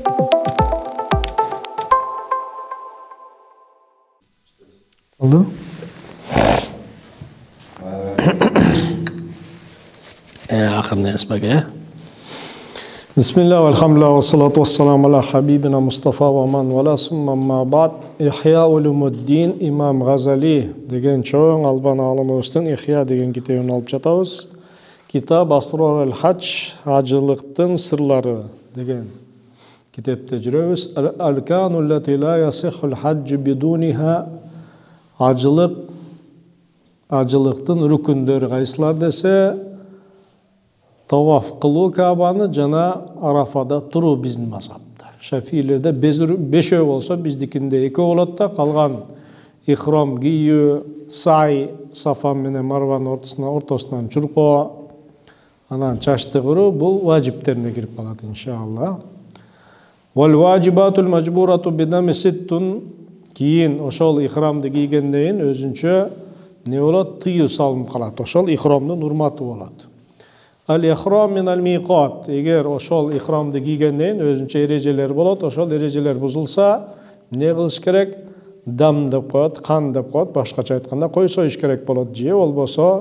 Oldu? Akırını esbege. Bismillah ve elhamdülillah ve salatu ve selamu ala habibina Mustafa ve man ve la summa ma ba'd. İhya ulumuddin İmam Gazali деген çoğun alban alımızdan İhya деген kitabını alıp жатабыз. Kitap Asrar el-Hac, hacılıktın sırları деген kitapta жүрөбүz. Al-kanu allati la yasihul hac biduniha. Hacılıktın rükündörü kayısılar dese tavaf kılуу Ka'bаны жана Arafada turu bizdin mazhabda. Şafilerde 5 olsa bizdikinde 2 болот да, kalgan ihram giyүү, say, Safa менен Марванын ортосунан чуркоо, анан чачты кыруу бул важиптерине кирип калат иншалла. Wal vajibatul majburatu bidami sittun. Кийин ошол ихрамды кийгенден өзүнчө не болот? Тыюу салынып калат. Ошол ихрамдын урматы болот. Al-ihram min al-miqat. Эгер ошол ихрамды кийгенден өзүнчө эрежелер болот, ошол эрежелер бузулса, эмне кылыш керек? Дам деп коет, кан деп коет, башкача айтканда кой союш керек болот. Же болбосо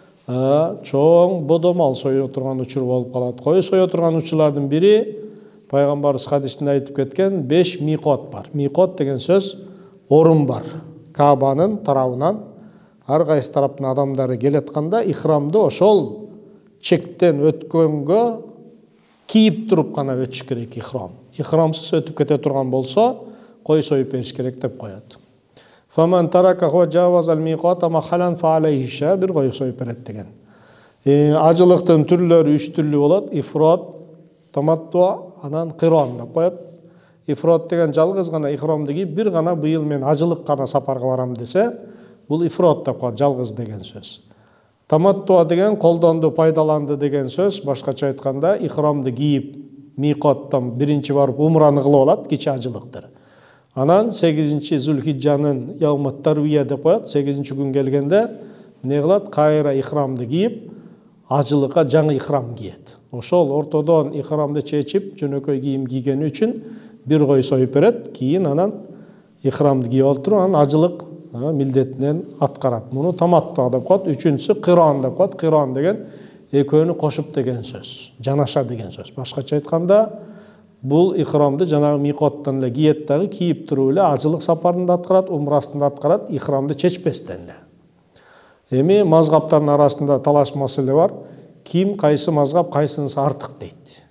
чоң бодомал сое турган учур болуп калат. Кой сое турган учурлардын бири пайгамбарыбыз хадисинде айтып кеткен 5 миқот бар. Миқот деген сөз орун бар. Кабанын тарабынан ар кайсы тараптын адамдары келатканда ихрамды ошол чектен өткөнгө кийип туруп гана өтүш керек ихрам. Ихрамсыз өтүп кете турган болсо, кой союп бериш керек деп коет. Фаман таракаху джавазал миқата махалан фа алейхи ша, бир кой союп берет деген. Ажылыктын түрлөрү 3 түрлүү болот. Ифрат, таматту, анан кирон деп коет. Ифрат деген жалгыз гана ихрамды кийип, бир гана быйыл мен ажылык гана сапарга барам десе, бул ифрат деп коет, жалгыз деген сөз. Таматту деген колдонду, пайдаланды деген сөз, башкача айтканда ихрамды кийип, миқаттан биринчи барып умраны кылып алат, кичи ажылыктыр. Анан 8-чи Зулхиджанын яумат тарвия деп коет, 8-чи күн келгенде эмне кылат? Кайра ихрамды кийип, ажылыкка жаңы ихрам кийет. Ошол ортодон ихрамды чечип, жөнөкөй кийим кийгени үчүн бир кой союп берет, кийин анан ихрамды кийип олтуруп, анан ажылык милдетинен аткарат. Муну таматту деп коет. Үчүнчүсү кирон деп коет. Кирон деген экөөнү кошуп деген сөз, жанаша деген сөз. Башкача айтканда, бул ихрамды жанагы миқаттан эле кийет дагы, кийип туруп эле ажылык сапарында аткарат, умрасында аткарат, ихрамды чечпестен эле. Эми мазгаптардын арасында талаш маселе бар. Ким кайсы мазгап кайсынысы артык дейт.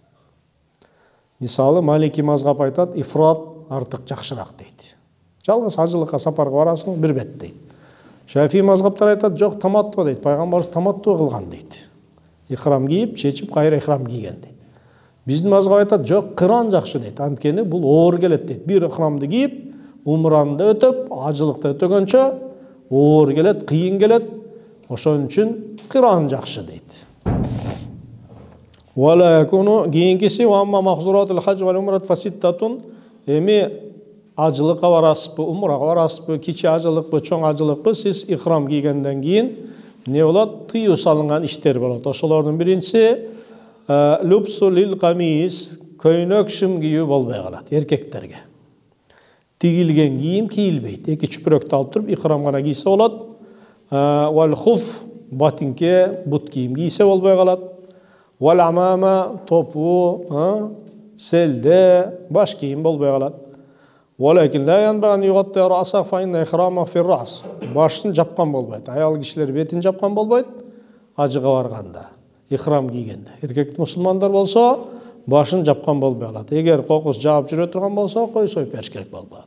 Мисалы Малики мазгап айтат, ифрат артык жакшыраак дейт. Жалгыз ажылыкка сапарга барасың, бир бет дейт. Шафи мазгаптар айтат, жок, таматту дейт. Пайгамбарыбыз таматту кылган дейт. Ихрам кийип, чечип, кайра ихрам кийген дейт. Биздин мазгап айтат, жок, кыран жакшы дейт. Анткени бул оор келет дейт. Бир ихрамды кийип, умранды өтөп, ажылыкты өтөгөнчө оор келет, кыйын келет. Ошон үчүн кыран жакшы дейт. Вала якуну кийинкиси ва амма махзуратул хадж вал умрат фаситтатун. Эми ажылыкка барасызбы, умрага барасызбы, кичи ажылыкпы, чоң ажылыкпы, сиз ихрам кийгенден кийин эмне болот? Тыюу салынган иштер болот. Ошолордун биринчиси лубсу лил камис, көйнөк шым кийүү болбой калат эркектерге. Тигилген кийим кийилбейт. Эки чүпүрөктү алып туруп ихрам гана кийсе болот. Вал хуф, батинке, бут кийим кийсе болбой калат. Вал амама, топу, селде, баш кийим болбой калат. Валекин ла янбаган югатта раса файна ихрама фи рас. Башын жапкан болбойт. Аял кишилер бетин жапкан болбойт. Ажыга барганда, ихрам кийгенде. Эркек мусулмандар болсо, башын жапкан болбой калат. Эгер кокус жаап жүрө турган болсо, кой союп бериш керек болот.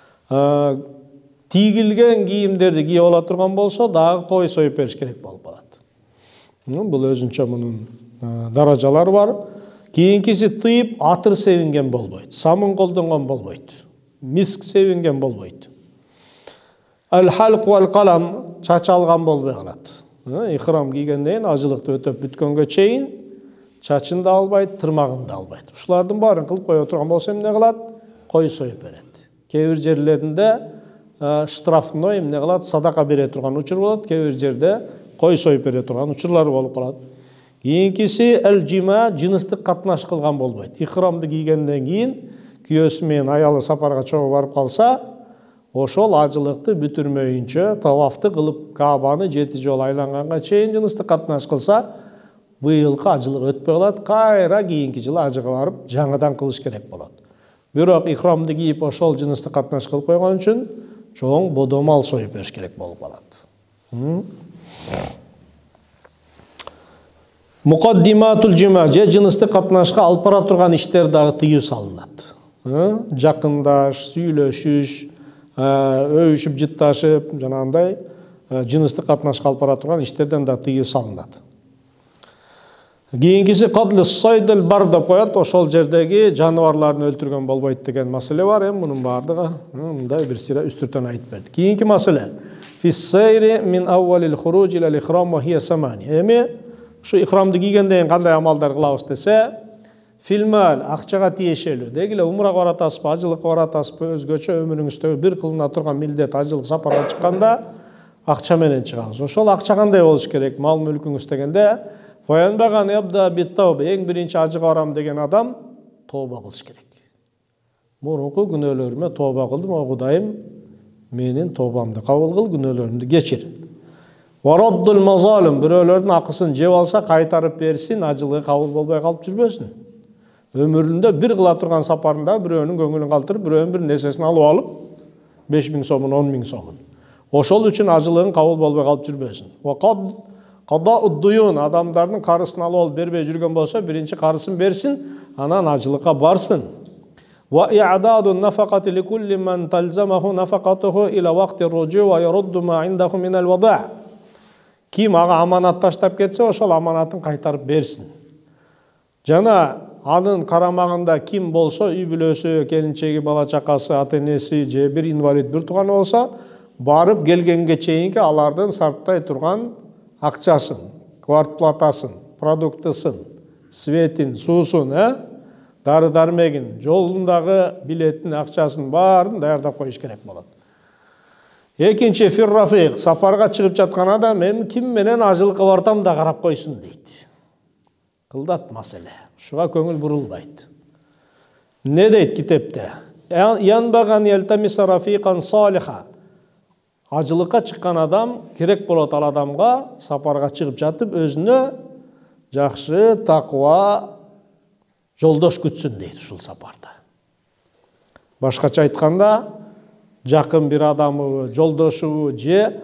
Тигилген кийимдерди кийип ала турган болсо, дагы кой союп бериш керек болуп калат. Бул өзүнчө мунун даражалары бар. Кийинкиси тыйып, атыр себинген болбойт. Самын колдонгон болбойт. Миск себинген болбойт. Ал-халq вал қалам, чач алган болбой калат. Ихрам кийгенден ажылыкты өтөп бүткөнгө чейин чачын да албайт, тырмагын да албайт. Ушулардын баарын кылып кое турган болсо эмне кылат? Кой союп берет. Кээ бир жерлеринде штрафной эмне кылат? Садака бере турган учур болот. Кээ бир жерде кой союп бере турган учурлар болуп калат. Кийинкиси ал-жима, жыныстык катнаш кылган болбойт. Ихрамды кийгенден кийин күйөөсү менен аялы сапарга чогуу барып калса, ошол ажылыкты бүтүрмөйүнчө тавафты кылып Каабаны 7 жолу айланганга чейин жыныстык катнаш кылса, быйылкы ажылык өтпөй калат, кайра кийинки жылы ажыга барып жаңыдан кылыш керек болот. Бирок ихрамды кийип ошол жыныстык катнаш кылып койгон үчүн чоң бодомал союп бериш керек болуп калат. Мукаддиматул жима же жыныстык катнашка алып бара турган иштер дагы тыюу салынат. Жакындаш, сүйлөшүш, өйүшүп жытташып, жанагындай жыныстык катнашка алып бара турган иштерден да тыюу салынат. Кийинкиси кадлы сайдыл бар деп коет, ошол жердеги жаныбарларды өлтүргөн болбойт деген маселе бар. Мунун бардыгы мындай бир сыйра үстүртөн айтып берди. Кийинки маселе фиссайри мин аввалил хуруж ила ихрам ва хия самани. Ушу ихрамды кийгенден кандай амалдар кылабыз десе, филмал акчага тиешелүү. Дегиле умрага баратасызбы, ажылыкка баратасызбы, өзгөчө өмүрүңүздө бир кылына турган милдет ажылык сапарга чыкканда акча менен чыгабыз. Ошол акча кандай болуш керек? Мал мүлкүңүз дегенде фаянбаган ябда биттауба, эң биринчи ажыга барам деген адам тооба кылыш керек. Мурунку күнөөлөрүмө тооба кылдым, о Кудайым, менин тообамды кабыл кыл, күнөөлөрүмдү кечир. Вараддул мазалим, бирөөлөрдүн акысын жеп алса кайтарып берсин, ажылыгы кабыл болбой калып жүрбөсүн. Өмүрүндө бир кыла турган сапарында бирөөнүн көңүлүн калтырып, бирөөнүн бир нерсесин алып алып, 5000 сомун, 10.000 сомун. Ошол үчүн ажылыгын кабыл болбой калып жүрбөсүн. Кадауд-дуюн, адамдардын карысын алып алып бербей жүргөн болсо, биринчи карысын берсин, анан ажылыкка барсын. Ва иъдаду нафакати ликулли ман талзамаху нафакатуху ила вакти руджу ва ярудду ма индаху минал вада. Ким ага аманат таштап кетсе, ошол аманатын кайтарып берсин. Жана анын карамагында ким болсо, үй бүлөсү, келинчеги, бала чакасы, ата-энеси же бир инвалид, бир тууган болсо, барып келгенге чейинки алардын сарптай турган акчасын, квартплатасын, продуктысын, светин, суусун, дары-дармегин, жолундагы билеттин акчасын баарын даярдап коюш керек болот. Экинчи фиррафик, сапарга чыгып жаткан адам ким менен ажылыкка бартам да карап койсун дейт. Кылдат маселе. Ушуга көңүл бурулбайт. Не дейт китепте? Янбаган ялтамиса рафикан салиха. Ажылыкка чыккан адам керек болот ал адамга сапарга чыгып жатып өзүнө жакшы, таква жолдош күтсүн дейт ушул сапарда. Башкача айтканда, жакын бир адамы, жолдошубу же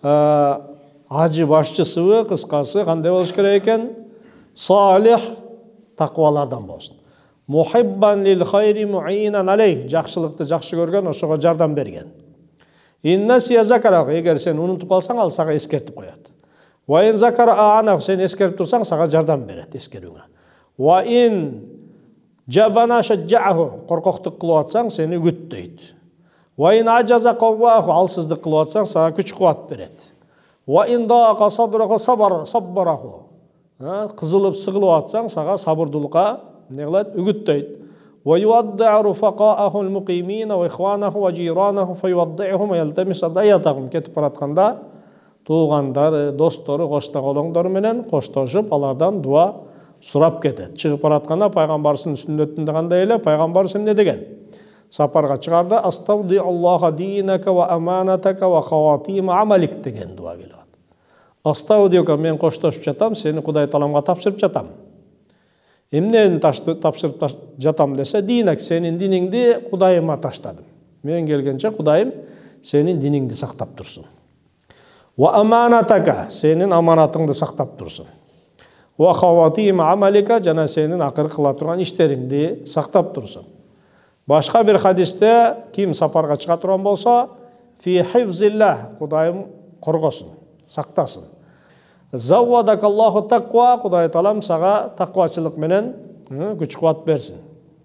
ажы башчысыбы, кыскасы кандай болуш керек экен? Салих, таквалардан болсун. Мухиббан лил хайри муинан алейх, жакшылыкты жакшы көргөн, ошого жардам берген. Иннасия закарах, эгер сен унутуп калсаң, ал сага эскертип коет. Ва ин закара аанах, сен эскерип турсаң, сага жардам берет эскерүүңө. Ва ин жабана шаджааху, коркоктук кылып атсаң, сени үгүттөйт. Ва ин ажаза кавваху, алсыздык кылып атсаң, сага күч кубат берет. Ва ин даqa sadrahu sabbarаху, кызылып сыгылып атсаң, сага сабырдуулукка не кылат? Үгүттөйт. Ва юаддa'у рufaqa'ahu al-muqimina wa ikhwanahu wa jiranahu fa yuaddi'uhum wa yaltamisu dayatahum. Кетип баратканда туугандары, достору, коштоголоңдору менен коштошуп, алардан дуа сурап кетет. Чыгып баратканда пайгамбарсынын сүннөтүндө кандай эле, пайгамбар эмне деген? Сапарга чыгарда астауди Аллаха динака ва аманатака ва хаватима амалик деген дуа келет. Астаудиока, мен коштошуп жатам, сени Кудай таламга тапшырып жатам. Эмнени тапшырып жатам десе, динак, сенин диниңди Кудайыма таштадым. Мен келгенче Кудайым сенин диниңди сактап турсун. Ва аманатака, сенин аманатыңды сактап турсун. Ва хаватима амалика, жана сенин акыры кыла турган иштериңди сактап турсун. Башка бир хадисте ким сапарга чыга турган болсо, фи хифзиллах, Кудайым коргосун, сактасын. Заввадакаллаху тақва, Кудай Таалам сага тақвачылык менен күч кубат берсин.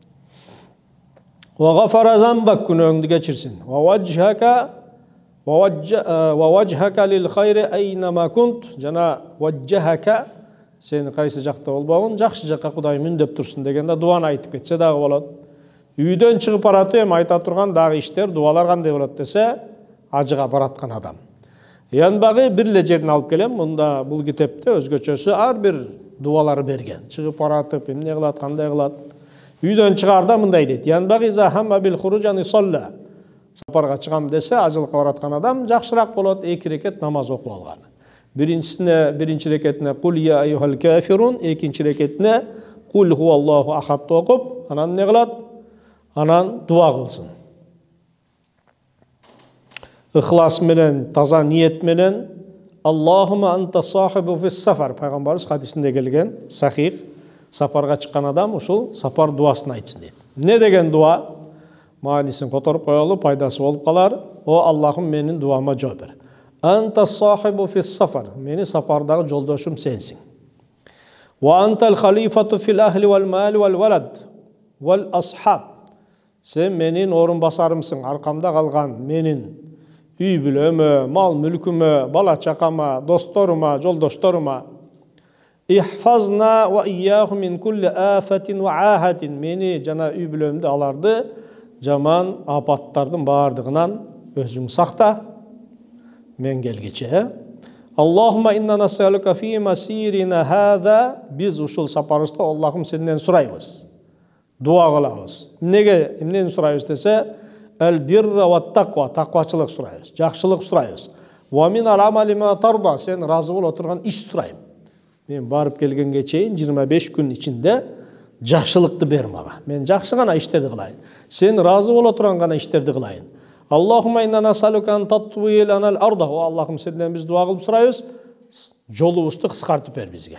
Ва гафара замбак, күнөөңдү кечирсин. Ва ваджхака лил хайри айнама кунт, жана ваджхака, сен кайсы жакта болбогун, жакшы жакка Кудай мүндөп турсун дегенде дуаны айтып кетсе дагы болот. Үйдөн чыгып баратып айта турган дагы иштер, дуалар кандай болот десе, ажыга бараткан адам. Янбагы бирле жерин алып келем, мында бул китепте өзгөчөсү ар бир дуалары берген. Чыгып баратып, эмне кылат, кандай кылат. Үйдөн чыгарда мындай дейт: "Янбагиза хамма бил хуружан исалла." Сапарга чыгам десе, ажылыкка бараткан адам жакшыраак болот 2 рекет намаз окуп алганы. Birinci reketine kul ya eyyuhal kafirun, ikinci reketine kul huvallahu ahad okup, anan ne kılat? Anan dua kılsın. İhlas menen, taza niyet menen, Allahumma anta sahibu fis safar. Peygamberimiz hadisinde gelgen sahih, saparga çıkan adam uşul sapar duasını aytsın deydi. Ne degen dua? Manisin kotorup koyalı, paydası olup kalar. O Allah'ım menin duama cevap ver. Anta sahibu fis safar. Meni sapardağı joldoşum sensin. Wa antal khalifatu fil ahli wal mal wal walad wal ashab. Sen menin orun basarımsın. Arkamda kalgan menin üy bülömü, mal mülkümü, bala çakama, dostlarıma, joldoşlarıma. İhfazna ve iyyahu min kulli afetin ve ahatin. Meni jana üy bülömde alardı. Jaman apatlardan bağırdığından özün sakta. Men gelgeçe. Allahumma inna nas'aluka fi masirina hada. Biz uşul saparısta Allah'ım senden sorayız. Dua kılağız. Nege imnen sorayız dese el birra ve takva, takvaçılık sorayız. Жақшылық sorayız. Ve min al amali ma tarda, sen razı ol oturgan iş sorayım. Men barıp kelgen geçeyin 25 gün içinde жақшылықты ber maga. Men жақшы gana işlerdi kılayın. Sen razı ol oturan gana işlerdi kılayın. Allahumma inna nas'aluka an tatwil anal arda. O Allah'ım senden biz dua kılıp sorayız. Jolubuzdu kıskartıp ber bizge.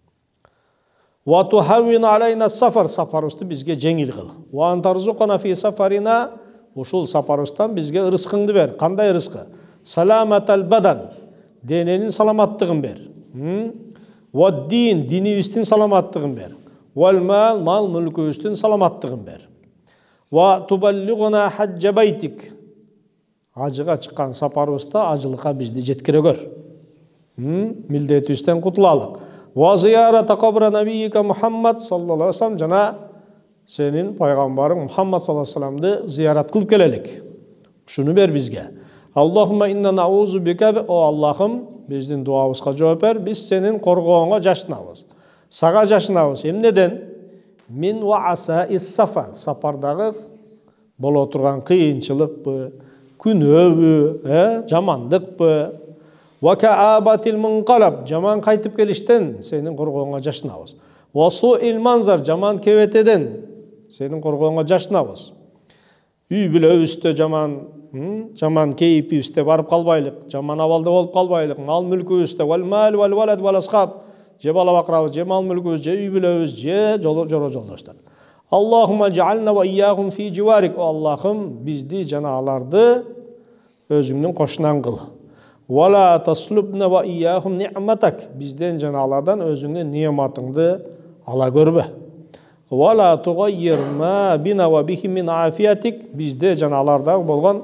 Wa tuhawwin alayna safar, saparыбызды bizge жеңил kıl. Wa antarzuqana fi safarina, uşul saparыбыздан bizge rızkыңды ber. Kanday rızkı? Salamatal badan, denenin salamatlığın ber. Wa din, dinibizдің salamatlığın ber. Wal mal, mal mülkübizдің salamatlığın ber. Wa tuballighuna hajja baytik, ajıga çıkan saparыбызда ajılıka bizdi jetkire gör. Mildetibizden kutulalıq. Wa ziyarata qabra nabiyyika Muhammad sallallahu aleyhi ve sellem, jana senin paygambarın Muhammad sallallahu aleyhi ve sellem'di ziyaret kılıp gelelik. Şunu ber bizge. Allahumma inna na'uzu bika, o Allah'ım bizden duabızga cevap ver. Biz senin korgoğuna jaşınabız. Sağa jaşınabız. Hem neden? Min wa asa'is safar. Sapardağı bolo oturgan kıyınçılık bu, күнөбү, жамандыкпы, ва каабатил мунқалаб, жаман кайтып келиштен сенин коргооңа жашынабыз. Ва суил манзар, жаман кебетеден сенин коргооңа жашынабыз. Үй бүлөбүздө жаман кейипибизде барып калбайлык, жаман абалда болуп калбайлык, мал мүлкүбүздө вал мал вал валад вал асхаб, же бала бакырабыз, же мал мүлкүбүз, же үй бүлөбүз, же жора жолдоштор. Allahumma ja'alna wa iyyahum fi jiwarik. Allah'ım bizdi jana alardı özüңнүн koşunan kıl. Wa la taslubna wa iyyahum ni'matak. Bizden jana alardan özüңнүн nimetingdi ala görbe. Wa la tughayyir ma bina wa bihim min afiyatik. Bizde jana alarda bolgan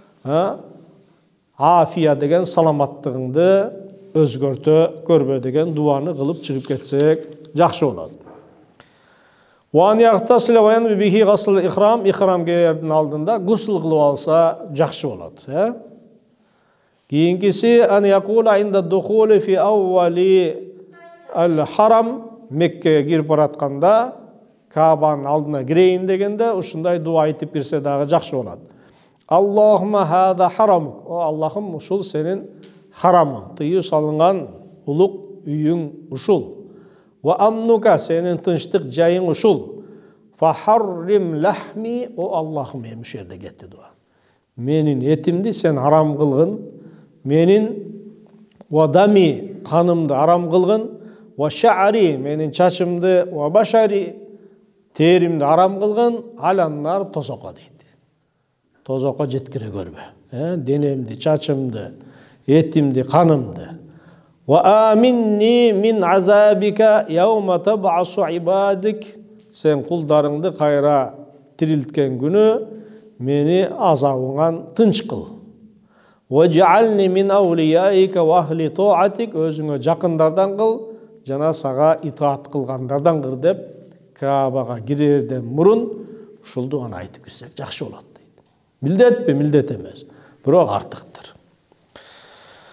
afiya degen salamatlığыңды özgörtö görbe degen duanı kılıp çıkıp ketsek jakşı bolot. Wan yaqtasila wa yanbi bihi ghusl ihram, ihram giyerдің алдында gusl kılıp alsa jakşı bolot. Keyinkisi an yaqula inda dukhuli fi awwali al-haram, Mekke'ye girip baratkanda Ka'banın aldına gireyin degende uşunday dua aytıp birse dağı jakşı bolot. Allahumma hada haramuk. O Allah'ım uşul senin haramın, tıyı salıngan uluk üyüň uşul. Ve amnuka, senin tınçlık jayın uşul. Faharrim lahmi, o Allah'ım emiş yerde getti dua. Menin etimdi sen haram kılgın. Menin vadami, kanımdı haram kılgın. Ve şa'ri, menin çaçımdı. Ve başari, terimdi haram kılgın. Alanlar tozoka deydi. Tozoka jetkire görbe. Denemdi, çaçımdı, etimdi, kanımdı. Ve aminni min azabika yevme tab'asu ibadik. Sen kuldarыңды kayra tiriltken günü meni azabından tınç kıl. Ve cealni min awliyaika ve ahli ta'atik. Özüňe jakındardan kıl, jana saga itaat kılgandardan kıl dep Ka'baga girerden murun uşul duany aytyp girsek jakşı bolat deydi. Mildet mi? Mildet emes. Biroq artıktır.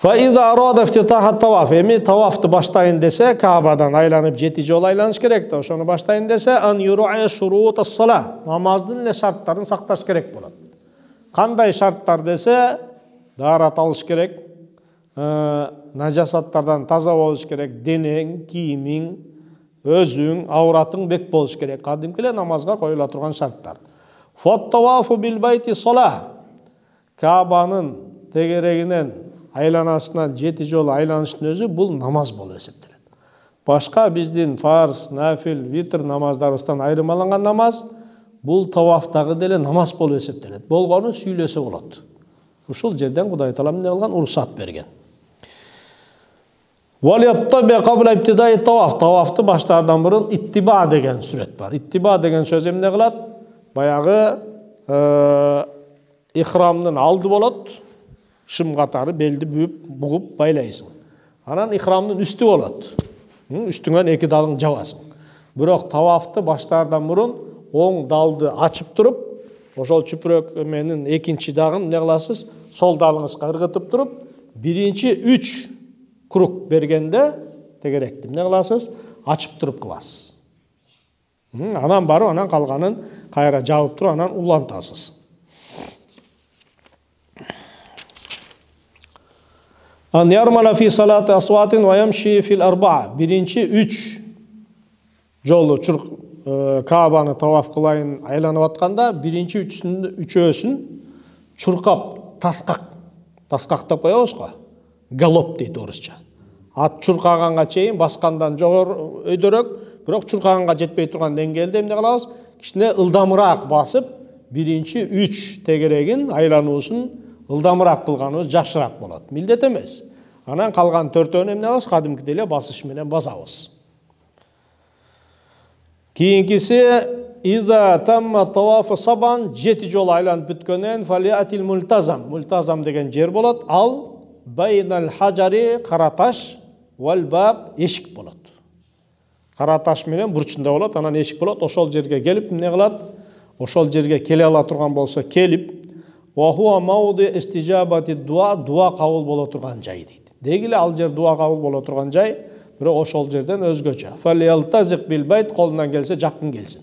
فإذا أراد افتتاح الطواف, эми тавafты баштайын десе, Каабадан айланып 7 жолу айланыш керек да, ошону баштайын десе, ан юру'a шурут as-сала, намаздын эле шарттарын сакташ керек болот. Кандай шарттар десе, даарат алыш керек, нажасаттардан таза болуш керек, денең, кийимиң, өзүң, ауратың бек болуш керек. Кадимки эле намазга коюла турган шарттар. Фат-тавафу бил байти сала, Каабанын тегерегинен айланасынан 7 жолу айланыштын өзү бул намаз болуп эсептелет. Башка биздин фарз, нафил, витр намаздарыбыздан айырмаланган намаз бул тавафтагы деле намаз болуп эсептелет. Болгону сүйлөсө болот. Ушул жерден Кудай Таала эмне кылган? Уруксат берген. Валияттаби кабла ибтидаи таваф, тавафты баштаардан мурун иттиба деген сүрөт бар. Иттиба деген сөз эмне кылат? Баягы ихрамдын алды болот. Шым катары белди бугуп байлайсың. Анан ихрамдын үстү болот. Үстүңөн 2 далың жабасың. Бирок тавафты баштаардан мурун оң далды ачып туруп, ошол чүпүрөк менин экинчи дагын эмне кыласыз? Сол далыңызга ыргытып туруп, биринчи 3 круг бергенде тегеректи эмне кыласыз? Ачып туруп кыласыз. Анан барып, анан калганын кайра жабып туруп, анан улантасыз. Ан ярмала фи салаты асватин ва ямши фил арбаа. Биринчи 3 жолу Каабаны таваф кылайын айланып атканда, биринчи үчөөсүн чуркап, таскак деп коебуз го. Галоп дейт орусча. Ат чуркаганга чейин баскандан жогору өйдөрөк, бирок чуркаганга жетпей турган деңгээлде эмне кылабыз? Кичине ылдамыраак басып, биринчи 3 тегерегин айлануусун ылдамыраак кылганыбыз жакшыраак болот. Милдет эмес. Анан калган 4-өөнү эмне кылабыз? Кадимки деле басыш менен басабыз. Кийинкиси иза тамма тавафу сабан, 7 жолу айланып бүткөндөн фалиатил мультазам. Мультазам деген жер болот. Ал байнал хажари, караташ, вал баб, эшик болот. Караташ менен бурчунда болот, анан эшик болот. Ошол жерге келип эмне кылат? Ошол жерге келе ала турган болсо келип, ва хуа мауди истижабати дуа, дуа кабыл боло турган жай дейт. Дегиле ал жер дуа кабыл боло турган жай, бирок ошол жерден өзгөчө. Фалиялтазик бил байт, колунан келсе жакын келсин.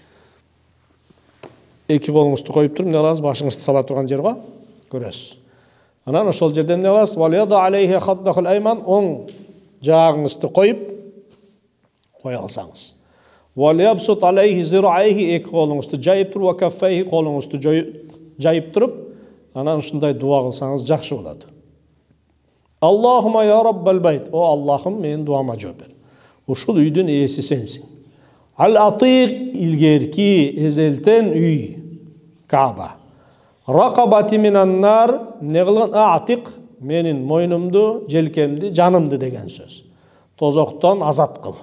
2 колуңузду коюп туруп, эмне кыласыз? Башыңызды сала турган жер го, көрөсүз. Анан ошол жерден эмне кыласыз? Валияда алейхи хаддахул айман, оң жаагыңызды коюп кое алсаңыз. Валиябсут алейхи зирайхи, 2 колуңузду жайып туруп, ва каффайхи, колуңузду жайып туруп, анан ушундай дуа кылсаңыз жакшы болот. Аллахума я раббал байт, о Аллахым, менин дуама жооп бер. Ушул үйдүн ээси сенсиң. Ал атиq, илгерки, эзелтен үй, Кааба. Ракабати минан нар, эмне кылган? Атиq, менин мойнумду, желкемди, жанымды деген сөз. Тозоктон азат кыл.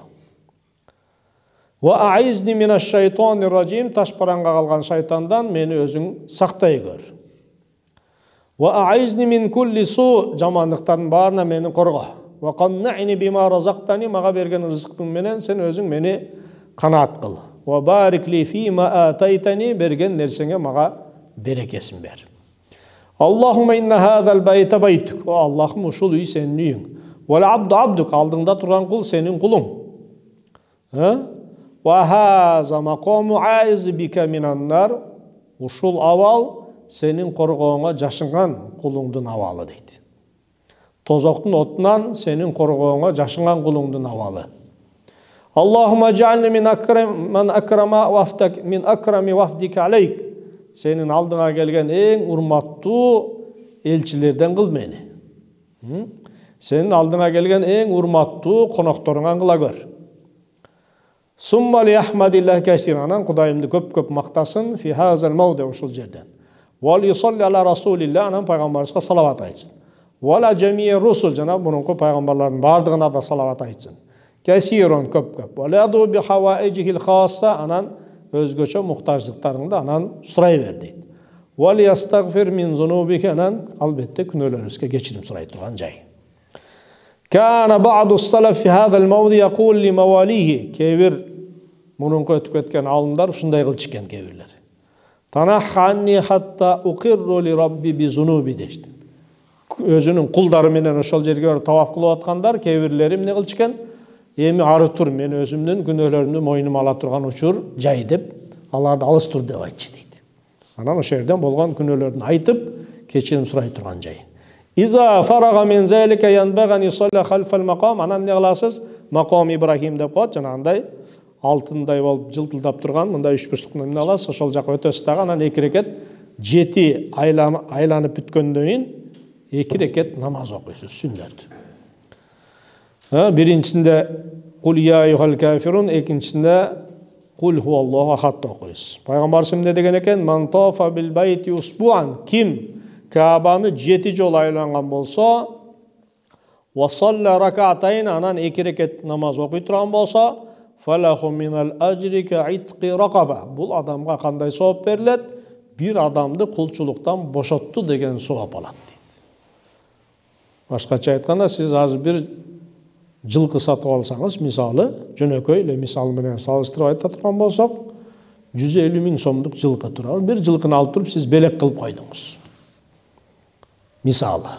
Ва аизни минаш шайтанир ражим, ташпаранга калган шайтандан мени өзүң сактай көр. Ва аизни мин кулли су, жамандыктардын баарына мени корго. Ва каннани бима разактани, мага берген рызыктың менен сен өзүң мени канаат кыл. Ва барик ли фима атайтани, берген нерсеңе мага берекесин бер. Аллахума инна хадал байта байтук, о Аллахым, ушул үй сенин үйүң. Ва абду абдук, алдыңда турган кул сенин кулуң. Ва хаза мақому айз бика минан нар, ушул авал сенин коргооңа жашынган кулуңдун авалы дейт. Тозоктун отунан сенин коргооңа жашынган кулуңдун авалы. Аллахума жаални мин акрама вафтак мин акрами вафдика алейк. Сенин алдыңа келген эң урматтуу элчилерден кыл мени. Сенин алдыңа келген эң урматтуу конокторуңан кыла көр. Сумма ли ахмадиллах касиранан, Кудайымды көп-көп мактасын фи хазал мауди, ушул жерден. Ва ли юсалли ала расулилlah, анан пайгамбарыбызга салават айтсын. Ва ла жамия русул, жана мурунку пайгамбарлардын бардыгына да салават айтсын. Касирон көп-көп. Ва ла ду би хаваижихил хасса, анан өзгөчө муктаждыктарыңды анан сурай бер дейт. Ва ли астагфир мин зунубика, анан албетте күнөөлөрүңүзгө кечирим сурай турган жай. Кана ба'ду салаф фи хадал мауди якул ли мавалихи, кейбир мурунку өтүп кеткен алымдар ушундай кылчу экен кейбирлер. Танахханни хатта уқирру ли рабби би зунуби дешти. өзүнүн кулдары менен ошол жерге барып таваф кылып аткандар, кээ бирлери эмне кылчу экен? Эми ары тур, мен өзүмдүн күнөөлөрүмдү мойнума ала турган учур жай деп, аларды алыс тур деп айтчу дейт. Анан ошол жерден болгон күнөөлөрүн айтып, кечирим сурай турган жай. Иза фарага мин залика янбаган юсалла халфал мақам, анан эмне кыласыз? Мақам Ибрахим деп коет, жанагындай алтындай болуп жылтылдап турган, мындай үч бурчтуктан эмне кыласыз? Ошол жака өтөсүз дагы, анан 2 рекет 7 айланып бүткөндөн кийин 2 рекет намаз окуйсуз, сүннөт. Биринчисинде кул я аyyuhal kafirun, экинчисинде кул хуаллаху ахад окуйсуз. Пайгамбарыбыз эмне деген экен? Ман тафа бил байти усбуан, ким Каабаны 7 жол айланган болсо, ва салла ракатайн, анан 2 рекет намаз окуй турган болсо, фалаху минал ажри ка итқи рақаба. Бул адамга кандай сооп берилет? Bir адамды кулчулуктан бошотту деген сооп алат дейт. Башкача айтканда, сиз азыр бир жылкы сатып алсаңыз, мисалы, жөнөкөй эле мисал менен салыштырып айта турган болсок, 150 миң сомдук жылкы турат. Бир жылкыны алып туруп сиз белек кылып койдуңуз. Мисалы.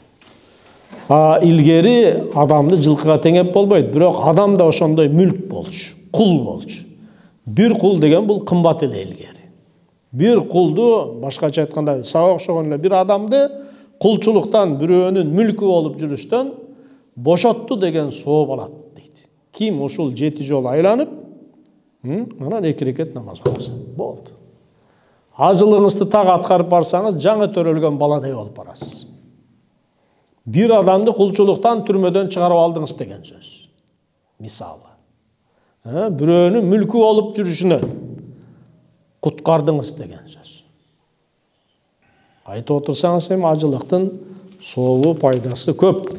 Илгери адамды жылкыга теңеп болбойт, бирок адам да ошондой мүлк болчу, кул болчу. Бир кул деген бул кымбат эле илгери. Бир кулду, башкача айтканда, сага окшогон эле бир адамды кулчулуктан, бирөөнүн мүлкү болуп жүрүштөн бошотту деген сооп алат дейт. Ким ушул 7 жол айланып, анан 2 рекет намаз окуса болду. Ажылыңызды так аткарып барсаңыз, жаңы төрөлгөн баладай болуп барасыз. Бир адамды кулчулуктан, түрмөдөн чыгарып алдыңыз деген сөз. Мисалы. Бирөөнүн мүлкү болуп жүрүшүнөн куткардыңыз деген сөз. Айтып отурсаңыз, эми ажылыктын сообу, пайдасы көп.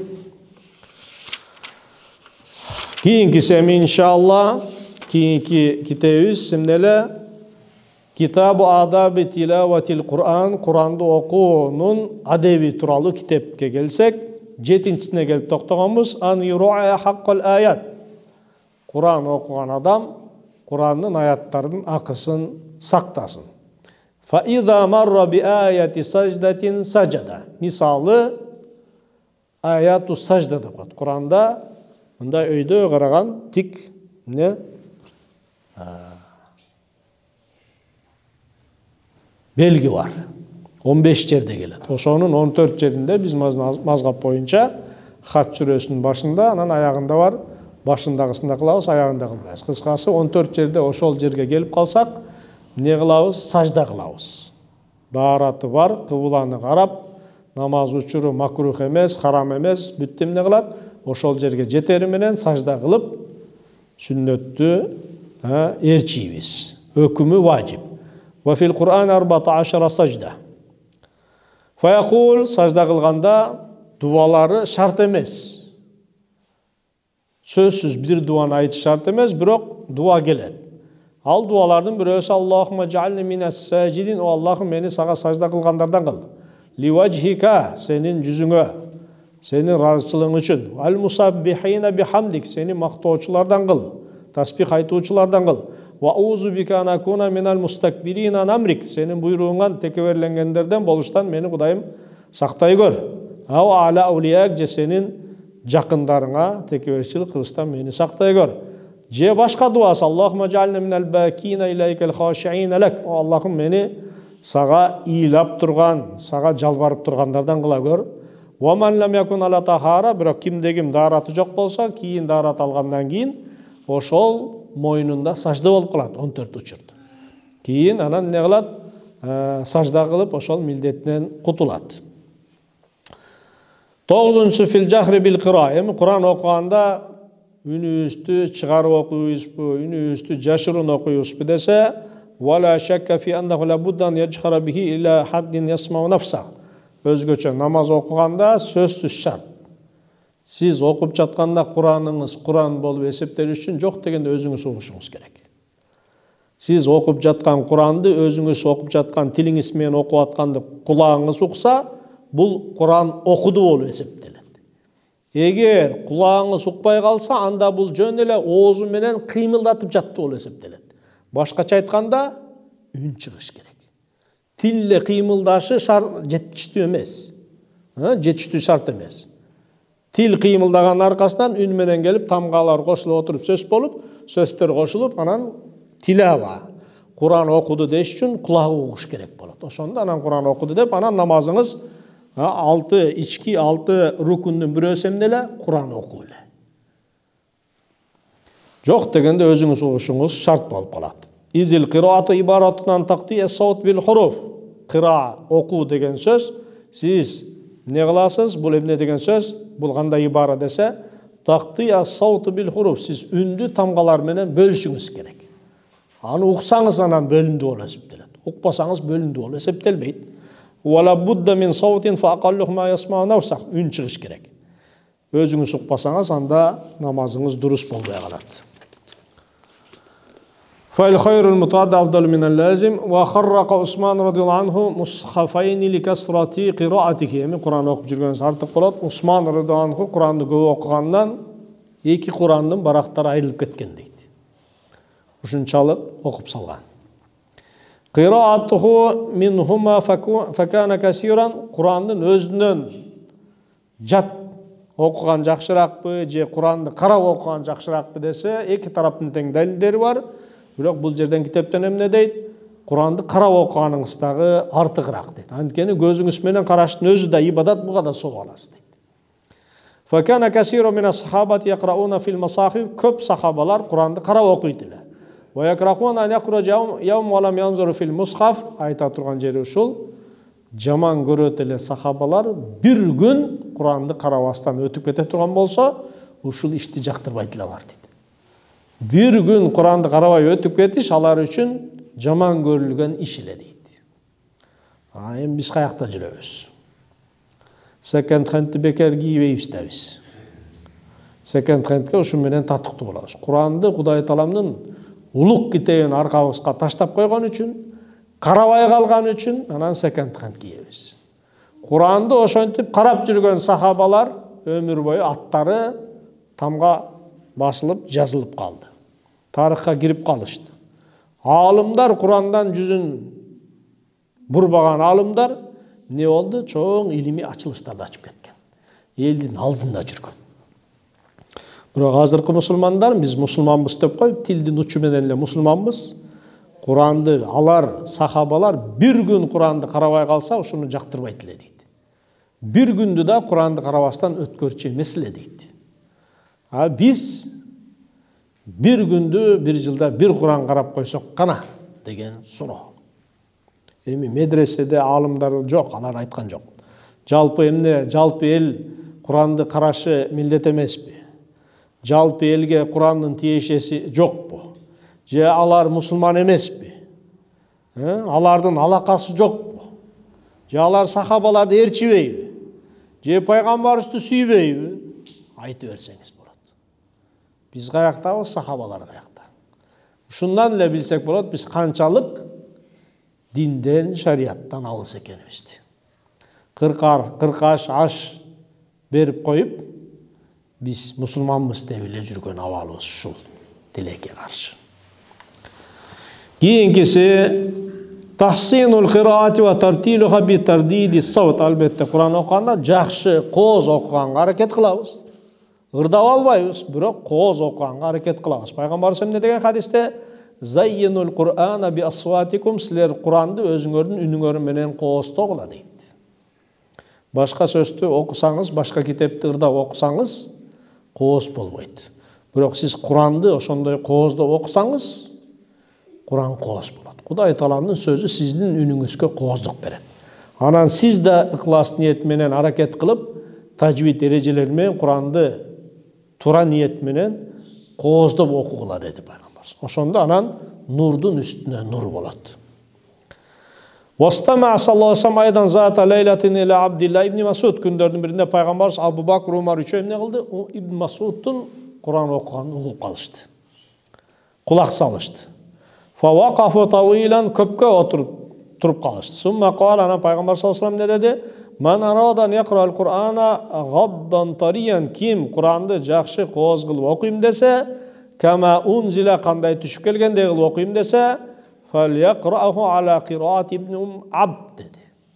Кийинкиси эми иншалла, кийинки китебибиз эмнеле? Китабу адаби тилаватил Кур'ан, Куранды окуунун адеби тууралуу китепке келсек, 7-сине келип токтогонбуз. Ан юру'a хаккал аят. Куран окуган адам Курандын аяттарынын акысын сактасын. Фа иза марра би аяти саждатин сажада. Мисалы, аяту сажда деп коет. Куранда мындай өйдө караган тик эмне? Белги бар. 15 жерде келет. Ошонун 14 жеринде биз мазгап боюнча хат жүрөсүнүн башында, анан аягында бар. Башындагысында кылабыз, аягында кылбайбыз. Кыскасы 14 жерде ошол жерге келип калсак, эмне кылабыз? Сажда кылабыз. Даараты бар, кыбланы карап, намаз учуру макрух эмес, харам эмес, бүт эмне кылат? Ошол жерге жетери менен сажда кылып, сүннөттү ээрчийбиз. Өкүмү важип. Ва фил Кур'ан 14 сажда. Фаякул, сажда кылганда дуалары шарт эмес. Сөзсүз бир дуаны айтыш шарт эмес, бирок дуа келет. Ал дуалардын бирөөсү Аллахумма жаални минас сажидин, о Аллахым мени сага сажда кылгандардан кыл. Ливажхика, сенин жүзүңө, сенин ыраазычылыгың үчүн. Ал мусаббихина бихамдик, сени мактоочулардан кыл, таспих айтуучулардан кыл. Ва аузу бика ан акуна минал мустакбирина ан амрик, сенин буйругуңан текеберленгендерден болуштан мени Кудайым сактай көр. Ау ала аулияк, же сенин жакындарыңа текеберчилик кылыштан мени сактай көр. Же башка дуасы, Аллахумма жаална минал бакина илайкал хашиина лак, о Аллахым мени сага ыйлап турган, сага жалбарып тургандардан кыла көр. Ва ман лам якун ала тахара, бирок кимде ким даараты жок болсо, кийин даарат алгандан кийин ошол мойнунда сажда болуп калат 14 учурда. Кийин анан эмне кылат? Сажда кылып ошол милдетинен кутулат. 9-су фил жахри бил кыра. Эми Куран окуганда үнүбүздү чыгарып окуйбузбу, үнүбүздү жашырын окуйбузбу десе, вала шакка фи аннаху ла буддан яджхара бихи ила хаддин ясмау нафса. Өзгөчө намаз окуганда сөзсүз шарт. Сиз окуп жатканда Кураныңыз Куран болуп эсептелиш үчүн жок дегенде өзүңүз угушуңуз керек. Сиз окуп жаткан Куранды өзүңүз окуп жаткан тилиңиз менен окуп атканды кулагыңыз укса, бул Куран окуду болуп эсептелет. Эгер кулагыңыз укпай калса, анда бул жөн эле оозу менен кыймылдатып жатты болуп эсептелет. Башкача айтканда, үн чыгыш керек. Тилле кыймылдашы жетиштүү эмес. жетиштүү шарт эмес. Тил кыймылдаганын аркасынан үн менен келип, тамгалар кошулуп отуруп сөз болуп, сөздөр кошулуп, анан тилава, Куран окуду деш үчүн кулагы угуш керек болот. Ошондо анан Куран окуду деп, анан намазыңыз 6 ички 6 рукундун бирөөсү эмне эле? Куран окуу эле. Жок дегенде өзүңүз угушуңуз шарт болуп калат. Изил кыраату ибаратынан тaqti as-sawt bil huruf. Кыра окуу деген сөз, сиз эмне кыласыз? Бул эмне деген сөз? Бул кандай ибара десе, taqti as-sawt bil huruf. Сиз үндү тамгалар менен бөлүшүңүз керек. Аны уксаңыз анан бөлүндү болуп эсептелет. Укпасаңыз бөлүндү болуп эсептелбейт. Wala budda min sawtin fa aqalluhu ma yasma'u nafsah. Үн чыгыш керек. Өзүңүз укпасаңыз анда намазыңыз дурус болбой калат. فالخير المتعدى أفضل من اللازم وخرق عثمان رضي الله عنه مصحفين لكثرة قراءته. Эми Куран окуп жүргөнүз артык болот. Усман радhiyallahu anhu Куранды көп окугандан эки Курандын барактары айрылып кеткен дейт. Ушунчалык окуп салган. Qiraatuhu minhuma fakana kasiran. Курандын өзүнөн жат окуган жакшыракпы же Куранды карап окуган жакшыракпы десе, эки тараптын тең далилдери бар. Бирок бул жерден китептен эмне дейт? Куранды карап окуганыңыз дагы артыгыраак дейт. Анткени көзүңүз менен караштын өзү да ибадат, буга да соо аласыз дейт. Fakana kasirun min as-sahabati yaqra'una fil masahif. Көп сахабалар Куранды карап окуйт эле. Wa yakrahuna an yakhruja yawm wa lam yanzuru fil mushaf. Айта турган жери ушул. Жаман көрөт эле сахабалар бир күн Куранды карабастан өтүп кете турган болсо, ушул ишти жактырбайт эле бар дейт. Бир күн Куранды карабай өтүп кетиш алар үчүн жаман көрүлгөн иш эле дейт. Эми биз каякта жүрөбүз? Second hand'ти бекер кийбейбиз да биз. Second hand'ке ушу менен татыктуу болобуз. Куранды Кудай Тааламдын улук китебин аркабызга таштап койгон үчүн, карабай калган үчүн анан second hand кийебиз. Куранды ошентип карап жүргөн сахабалар өмүр бою аттары тамга басылып жазылып калды. Тарыхка кирип калышты. Алымдар Курандан жүзүн бурбаган алымдар не болду? Чоң илимий ачылыштарды ачып кеткен. Элдин алдында жүргөн. Бирок азыркы мусулмандар, биз мусулманбыз деп коюп, тилдин учу менен эле мусулманбыз. Куранды алар сахабалар бир күн Куранды карабай калса, ушуну жактырбайт эле дейт. Бир күндү да Куранды карабастан өткөрчү эмес эле дейт. Биз бир күндү, бир жылда бир Куран карап койсок кана деген суроо. Эми медреседе алымдар жок, алар айткан жок. Жалпы эмне, жалпы эл Куранды карашы милдет эмеспи? Жалпы элге Курандын тиешеси жокпу? Же алар мусулман эмеспи? Алардын алакасы жокпу? Же алар сахабаларды ээрчибейби? Же пайгамбарыбызды сүйбейби? Айтып берсеңиз болот. Биз каяктабыз, сахабалар каякта. Ушундан эле билсек болот, биз канчалык динден, шарияттан алыс экенибизди. Кыркаш аш берип коюп, биз мусулманбыз деп эле жүргөн абалыбыз ушул тилекке каршы. Кийинкиси тахсинул кыраати ва тартилуха би тардиди савт. Албетте Куран окуганда жакшы кооз окуганга аракет кылабыз. Ырдап албайбыз, бирок кооз окуганга аракет кылабыз. Пайгамбарыбыз эмне деген хадисте? Заййинул Кур'ана би асватикум. Силер Куранды өзүңөрдүн үнүңөр менен кооздогула дейт. Башка сөздү окусаңыз, башка китепти ырдап окусаңыз, кооз болбойт. Бирок сиз Куранды ошондой кооздоп окусаңыз, Куран кооз болот. Кудай Тааламдын сөзү сиздин үнүңүзгө кооздук берет. Анан сиз да ыклас ниет менен аракет кылып, тажвид эрежелери менен Куранды тура ниет менен кооздоп окугула деди пайгамбарыбыз. Ошондо анан нурдун үстүнө нур болот. Вастама саллаллаху алейхи ва саллям айдан зата лейлатин иля Абдилла ибн Масуд. Күндөрдүн биринде пайгамбарыбыз Абу Бакр, Умар үчөө эмне кылды? Ибн Масуддун Куран окуганын угуп калышты. Кулак салышты. Фавақафу тауилан, көпкө туруп калышты. Сумма кала, анан пайгамбар саллаллаху алейхи ва саллям не деди? Ман арадан яқрал Кур'ана гаддан тариян. Ким Куранды жакшы кооз кылып окуйм десе, кама унзила, кандай түшүп келгендей кылып окуйм десе, фальяқраху ала қираат ибн Абд деди.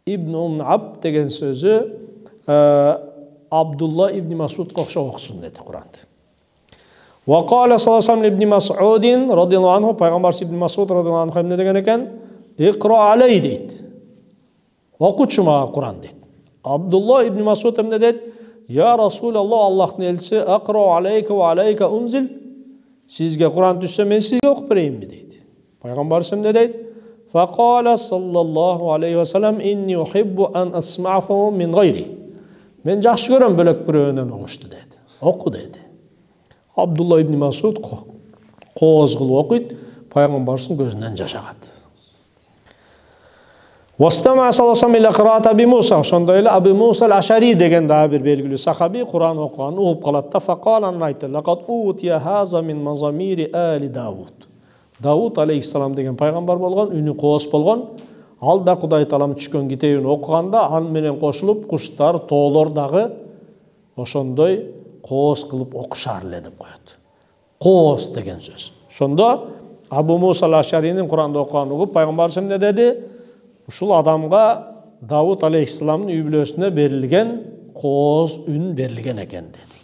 ibn Abd деген сөзі Абдулла ибн Масудқа ұқсап оқысын деді Құранды. Вақала саллаллаху ибн Масудин радиаллаху анху, пайғамбар ибн Масуд радиаллаху анху не деген екен? Иқра алей дейді. Оқытшы маған Құран дейді. Абдулла ибн Масуд не дейді? Я Расулаллах, Аллахтың елшісі, иқра алейка ва алейка унзил. Сізге Құран түссе, мен сізге оқып берейін бе дейді. Пайғамбар не дейді? Фақала саллаллаху алейхи ва салам инни ухиббу ан асмаъху мин гайри. Мен жақсы көрем бөлек біреуінен оқышты деді. Оқы деді. Абдулла ибн Масуд қоз қылып оқиды, пайғамбарсың көзінен жас ағады. Вастама саллаллаху алейхи қираат Аби Муса, сондай эле Аби Муса ал-Ашари деген да бір белгілі сахаби Құран оқығанын ұғып қалады да фақалан айтты: "Лақад утия хаза мин мазамири али Дауд." Дауд алейхиссалам деген пайғамбар болған, үні қоз болған. Алда Құдай Таалам түшкен китебин оқығанда ан менен қосылып құштар, тоолор дагы ошондой қоз қылып оқышар эле деп коет. Қоз деген сөз. Шонда Абу Муса ал-Ашаринин Құранды оқығанын угуп пайғамбар не деди? Ушул адамга Дауд алейхиссаламдын үй бүлөсүнө берилген қоз үн берилген экен деди.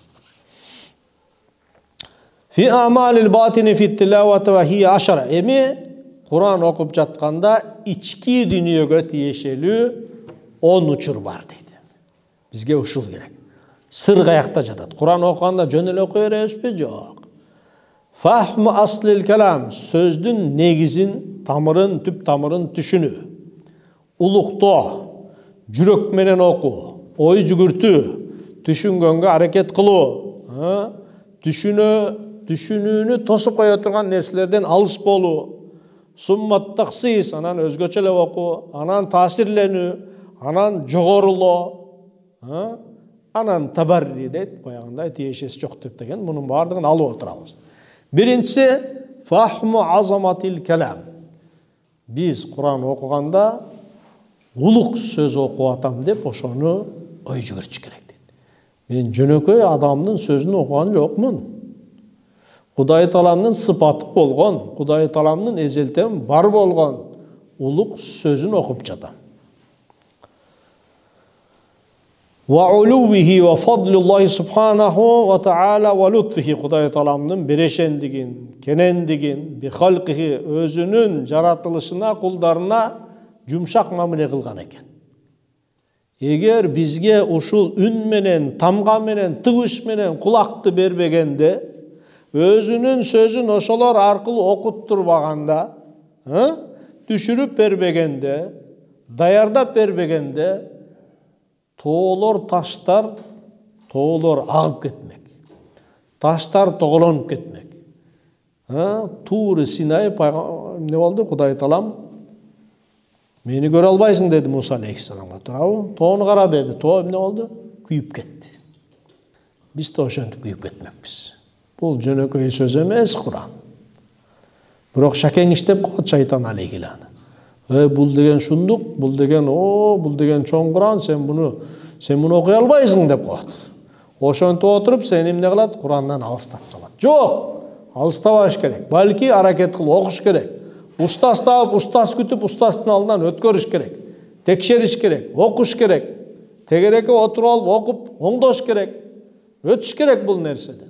Фи амалил батини фи тилавати ва хия 10. Эми Құран оқып жатқанда ички дүниеге тиешелүү 10 учур бар дейді. Бізге ушул керек. Сыр қаяқта жатады. Құран оқығанда жөн эле окуй беребизби? Жок. Фахму аслил калам, сөздүн негизин, тамырын, түп тамырын түшүнүү. Улуктоо, жүрөк менен окуу, ой жүгүртүү, түшүнгөнгө аракет кылуу, түшүнүүнү тосуп кое турган нерселерден алыс болуу. Суммат таксис, анан өзгөчөлөп окуу, анан таасирленүү, анан жогорулоо, анан табарри дейт, баягындай тиешеси жок деген, мунун баардыгын алып отурабыз. Биринчиси фахму азаматил калам. Биз Куран окуганда улук сөз окуп атам деп ошону ой жүгүртүш керек дейт. Мен жөнөкөй адамдын сөзүн окуган жокмун. Құдай Таламның сыпаты болған, Құдай Таламның эзелтен бар болған улук сөзін оқып жатам. Ва улувихи ва фадлуллахи субханаху ва таала ва лутфихи, Құдай Таламның берешендигин, кенендигин, би халқихи, өзүнүн жаратылышына, кулдарына жумшак мамиле кылган экен. Эгер бизге ушул үн менен, тамга менен, тыбыш менен кулакты бербегенде, өзүнүн сөзүн ошолор аркылуу окуттурбаганда, түшүрүп бербегенде, даярдап бербегенде, тоолор, таштар, тоолор агып кетмек. Таштар тоголонуп кетмек. Тууры Синай не болду? Кудай Таалам мени көрө албайсың деди Муса алейхиссаламга. Туурабы? Тоону кара деди. Тоо эмне болду? Күйүп кетти. Биз да ошентип күйүп кетмекпиз. Бұл жөнөкөй сөз эмес Құран. Бирок шакең иштеп коет шайтан алейхиланы. Бул деген шундук, бул деген бул деген чоң Құран, сен муну окуй албайсың деп коет. Ошентип отуруп сен эмне кылат? Құрандан алыстап салат. Жок, алыстабаш керек. Балки аракет кылып окуш керек. Устаз таап, устаз күтүп, устаздын алдынан өткөрүш керек. Текшериш керек, окуш керек. Тегереке отуруп алып окуп, оңдош керек. Өтүш керек бул нерседен.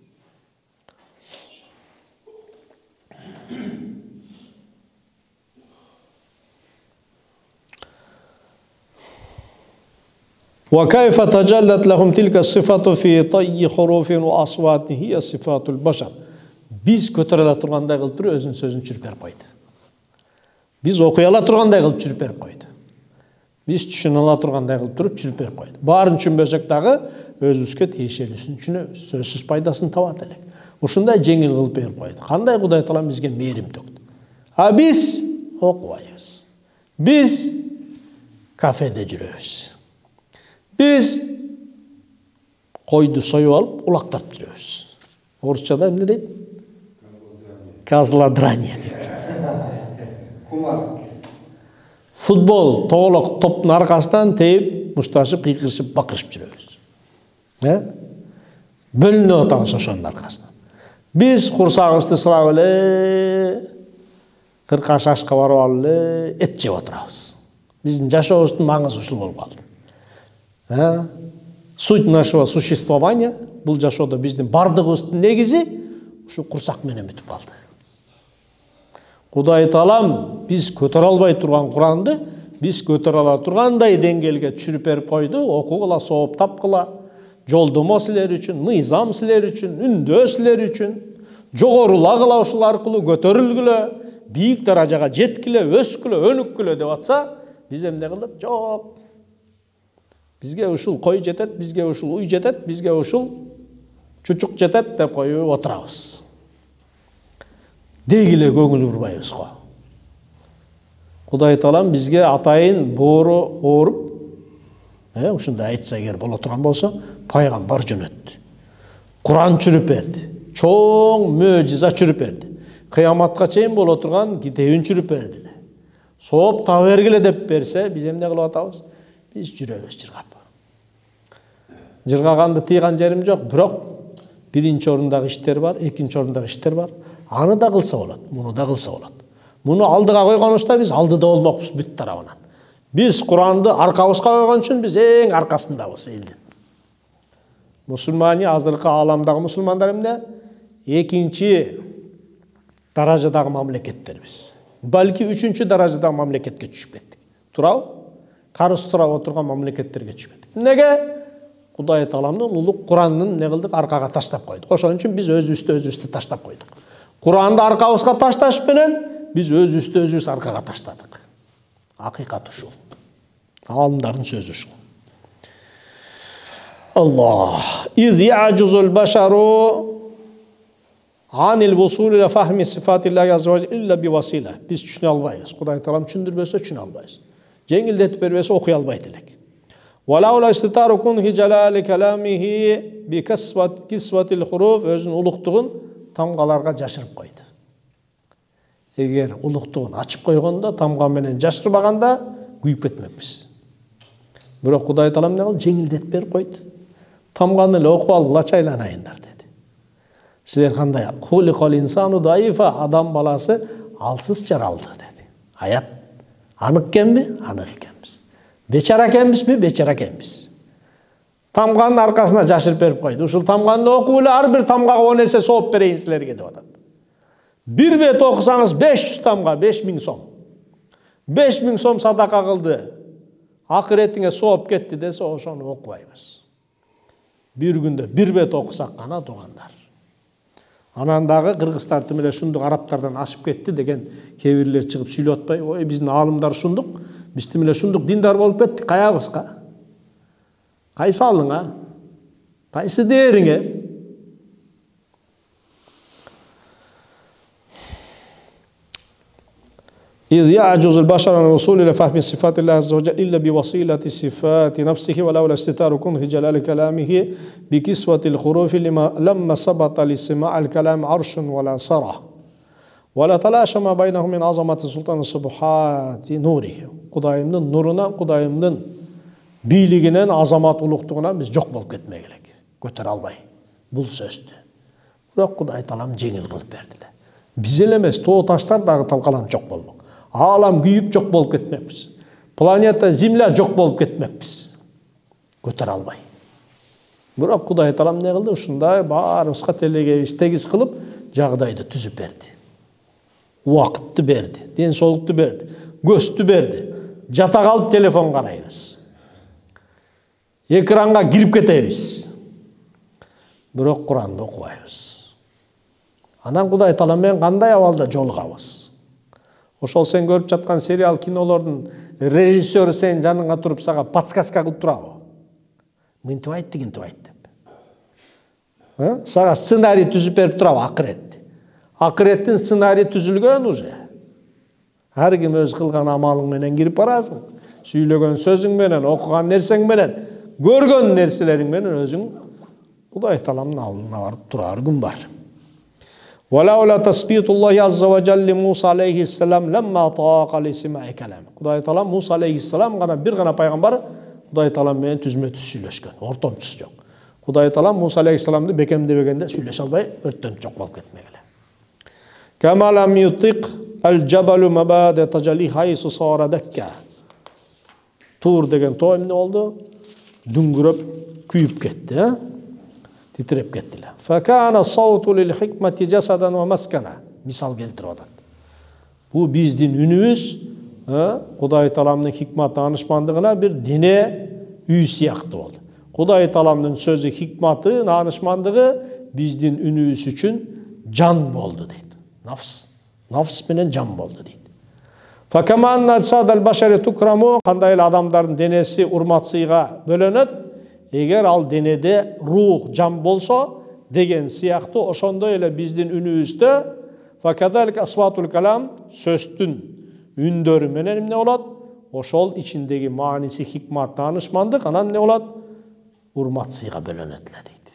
وكيف تجلت لهم تلك الصفات في طي حروف وأصوات هي صفات البشر. Biz көтөрөлө тургандай кылып туруп өзүнүн сөзүн чүрүп берип койду. Biz окуй ала тургандай кылып чүрүп берип койду. Biz түшүнө ала тургандай кылып туруп чүрүп берип койду. Баарын түшүнбөсөк дагы өзүбүзгө тиешелүүсүн түшүнөбүз. Сөзсүз пайдасын табат элек. Ушундай жеңил кылып берип койду. Кандай Кудай Таалам бизге мээрим төктү. А биз окубайбыз. Биз кафеде жүрөбүз. Biz koydu soyup alıp ulaqtırıp duruyoruz. Orçada ne deydi? Kazladranya deydi. Futbol, toğluk topun arkasından teyip, muştaşıp, kıykırışıp, bakırışıp duruyoruz. Bölünü otağız oşanın arkasından. Biz kursağımızda sıra öyle, kırka şaşka var öyle, et cep oturağız. Биздин жашообуздун маңызы ушул болуп калды. Суть нашего существования, бул жашоодо биздин бардыгыбыздын негизи ушу курсак менен бүтүп калды. Кудай Таалам биз көтөрө албай турган Куранды биз көтөрө ала тургандай деңгээлге түшүрүп берип койду. Окугула, сооп тапкыла, жолдомо силер үчүн, мыйзам силер үчүн, үндөө силер үчүн, жогорулагыла ушул аркылуу көтөрүлгүлө, бийик даражага жеткиле, өскүлө, өнүккүлө деп атса, биз эмне кылдык? Жок. Бизге ушул кой жетет, бизге ушул уй жетет, бизге ушул чучук жетет деп коюп отурабыз. Дегиле көңүл бурбайбыз го. Кудай Таалам бизге атайын боору ооруп, ушундай айтса эгер боло турган болсо, пайгамбар жөнөттү. Куран чүрүп берди. Чоң мөжиза чүрүп берди. Кыяматка чейин боло турган китебин чүрүп берди. Сооп таба бергиле деп берсе, биз эмне кылып атабыз? Биз жүрөбүз жыргап. Жыргаганды тыйган жерим жок, бирок биринчи орундагы иштер бар, экинчи орундагы иштер бар. Аны да кылса болот, муну да кылса болот. Муну алдыга койгонубузда биз алдыда болмокпуз бүт тарабынан. Биз Куранды аркабызга койгон үчүн биз эң аркасындабыз элдин. Мусулмани азыркы ааламдагы мусулмандар эмне? Экинчи даражадагы мамлекеттербиз. Балки үчүнчү даражадагы мамлекетке түшүп кеттик. Туурабы? Карыз турап отурган мамлекеттерге түшүп кеттик. Неге? Кудай Тааламдын улук Куранын не кылдык? Аркага таштап койдук. Ошон үчүн биз өзүбүздү таштап койдук. Куранды аркабызга ташташ менен биз өзүбүз аркага таштадык. Акыйкат ушул. Аалымдардын сөзү ушул. Allah. İz ya'cuzul basharu anil vusul ila fahmi sifatillahi azza ve celle illa bi vasila. Biz düşüne albayız. Kuday Taalam düşündürmese düşüne albayız. Jengildetip bermese okuy albayt elek. Walaw la istitaru kunhi jalali kalamihi bi kisvatil huruf özünün uluktuğun tamgalarga jaşırıp koydu. Eğer uluktuğun açıp koygonda tamga menen jaşırbaganda kuyup ketmekmiz. Bирок Kuday Taalam ne kıldı? Jengildetip berip koydu. Tamgаны эле окуп алып лачайланайындар деди. Силер кандай? Хуликал инсану даифа, адам баласы алсыз жаралды деди. Аят анык экенби? Анык экенбиз. Бечара экенбизби? Бечара экенбиз. Тамганын аркасына жашырып берип койду. Ушул тамганды окуп эле ар бир тамгага 10 эсе сооп берейин силерге деп атат. Бир бет окусаңыз 500 тамга 5000 сом. 5000 сом садака кылды. Акыретиңе сооп кетти десе, ошону окубайбыз. Bir günde bir bet okusak kana doğanlar. Anandağı Kırgızlar tümüyle şunduk Araplardan aşıp gitti degen kebirler çıkıp söylüyor atpay. Oy bizim alımlar şunduk. Biz tümüyle şunduk dindar bolup ettik. Kayabızka. Kaysı alın ha? Kaysı değerine? إذ يعجز البشر عن الوصول إلى فهم صفات الله عز وجل إلا بوسيلة صفات نفسه ولولا استتار كنه جلال كلامه بكسوة الخروف لما ثبت لسماع الكلام عرش ولا صرع ولا تلاشى ما بينه من عظمة سلطان الصبحات نوره. Kudayımdın nuruna, Kudayımdın biliginen, azamat uluqtuğuna biz жоқ болып ketmeye gerek. Götür albay. Bul sözdü. Bırak Kuday Taalam жеңил kılıp berdiler. Biz elemez, toğu taşlar dağı talqalanıp жоқ болмақ. Alam kүйüp жоқ болып ketmekpiz. Planeta Zemля жоқ болып ketmekpiz. Götür albay. Bırak Kuday Taalam ne kıldı? Uşunday barımızga telegeyiz tegiz kılıp jagdaydı tüzüp berdi. Uakıtты berdi, densoluktu berdi, göstü berdi. Jata kalıp telefon karayız. Ekranга girip ketebиz. Bırak Kur'an'da okubayız. Анан Kuday Taalam менен кандай абалда жолугабыз? Ошол сен көрүп жаткан сериал кинолордун режиссеру сен жаныңа туруп сага подсказка кылып турабы? Мынтип айт, тигинтип айт деп. Сага сценарий түзүп берип турабы акырет? Акыреттин сценарий түзүлгөн уже. Ар ким өз кылган амалың менен кирип барасың. Сүйлөгөн сөзүң менен, окуган нерсең менен, көргөн нерселериң менен өзүң Kuday Taalamдын алдына барып турар күн бар. ولولا تثبيت الله عز وجل موسى عليه السلام لما طاق لسماع كلام. Kuday Taalam Musa aleyhisselam gana bir gana paygambar Kuday Taalam менен түзмө-түз сүйлөшкөн. Ортомчусу жок. Kuday Taalam Musa aleyhisselamды бекемдебегенде сүйлөшө албай өрттөнүп жок болуп кетмегиле. Kama lam yutiq al-jabalu mabada tajali haysu sara dakka. тур деген тоо эмне болду? Дүңгүрөп күйүп кетти, титиреп кетти. Факана сауту лил хикмати жасадан ва маскана. Мисал келтирип атат. Бу биздин үнүбүз Кудай Тааламдын хикмат данышмандыгына бир дене үй сыяктуу болду. Кудай Тааламдын сөзү, хикматы, данышмандыгы биздин үнүбүз үчүн жан болду дейт. Нафс менен жан болду дейт. Факаманна садал башари тукраму, кандай эле адамдардын денеси урмат сыйга бөлөнөт, эгер ал денеде рух, жан болсо деген сыяктуу ошондой эле биздин үнүбүздө факадалик асватул калам, сөздүн үндөрү менен эмне болот? Ошол ичиндеги мааниси, хикмат, данышмандык анан эмне болот? Урмат сыйга бөлөнөт эле дейт.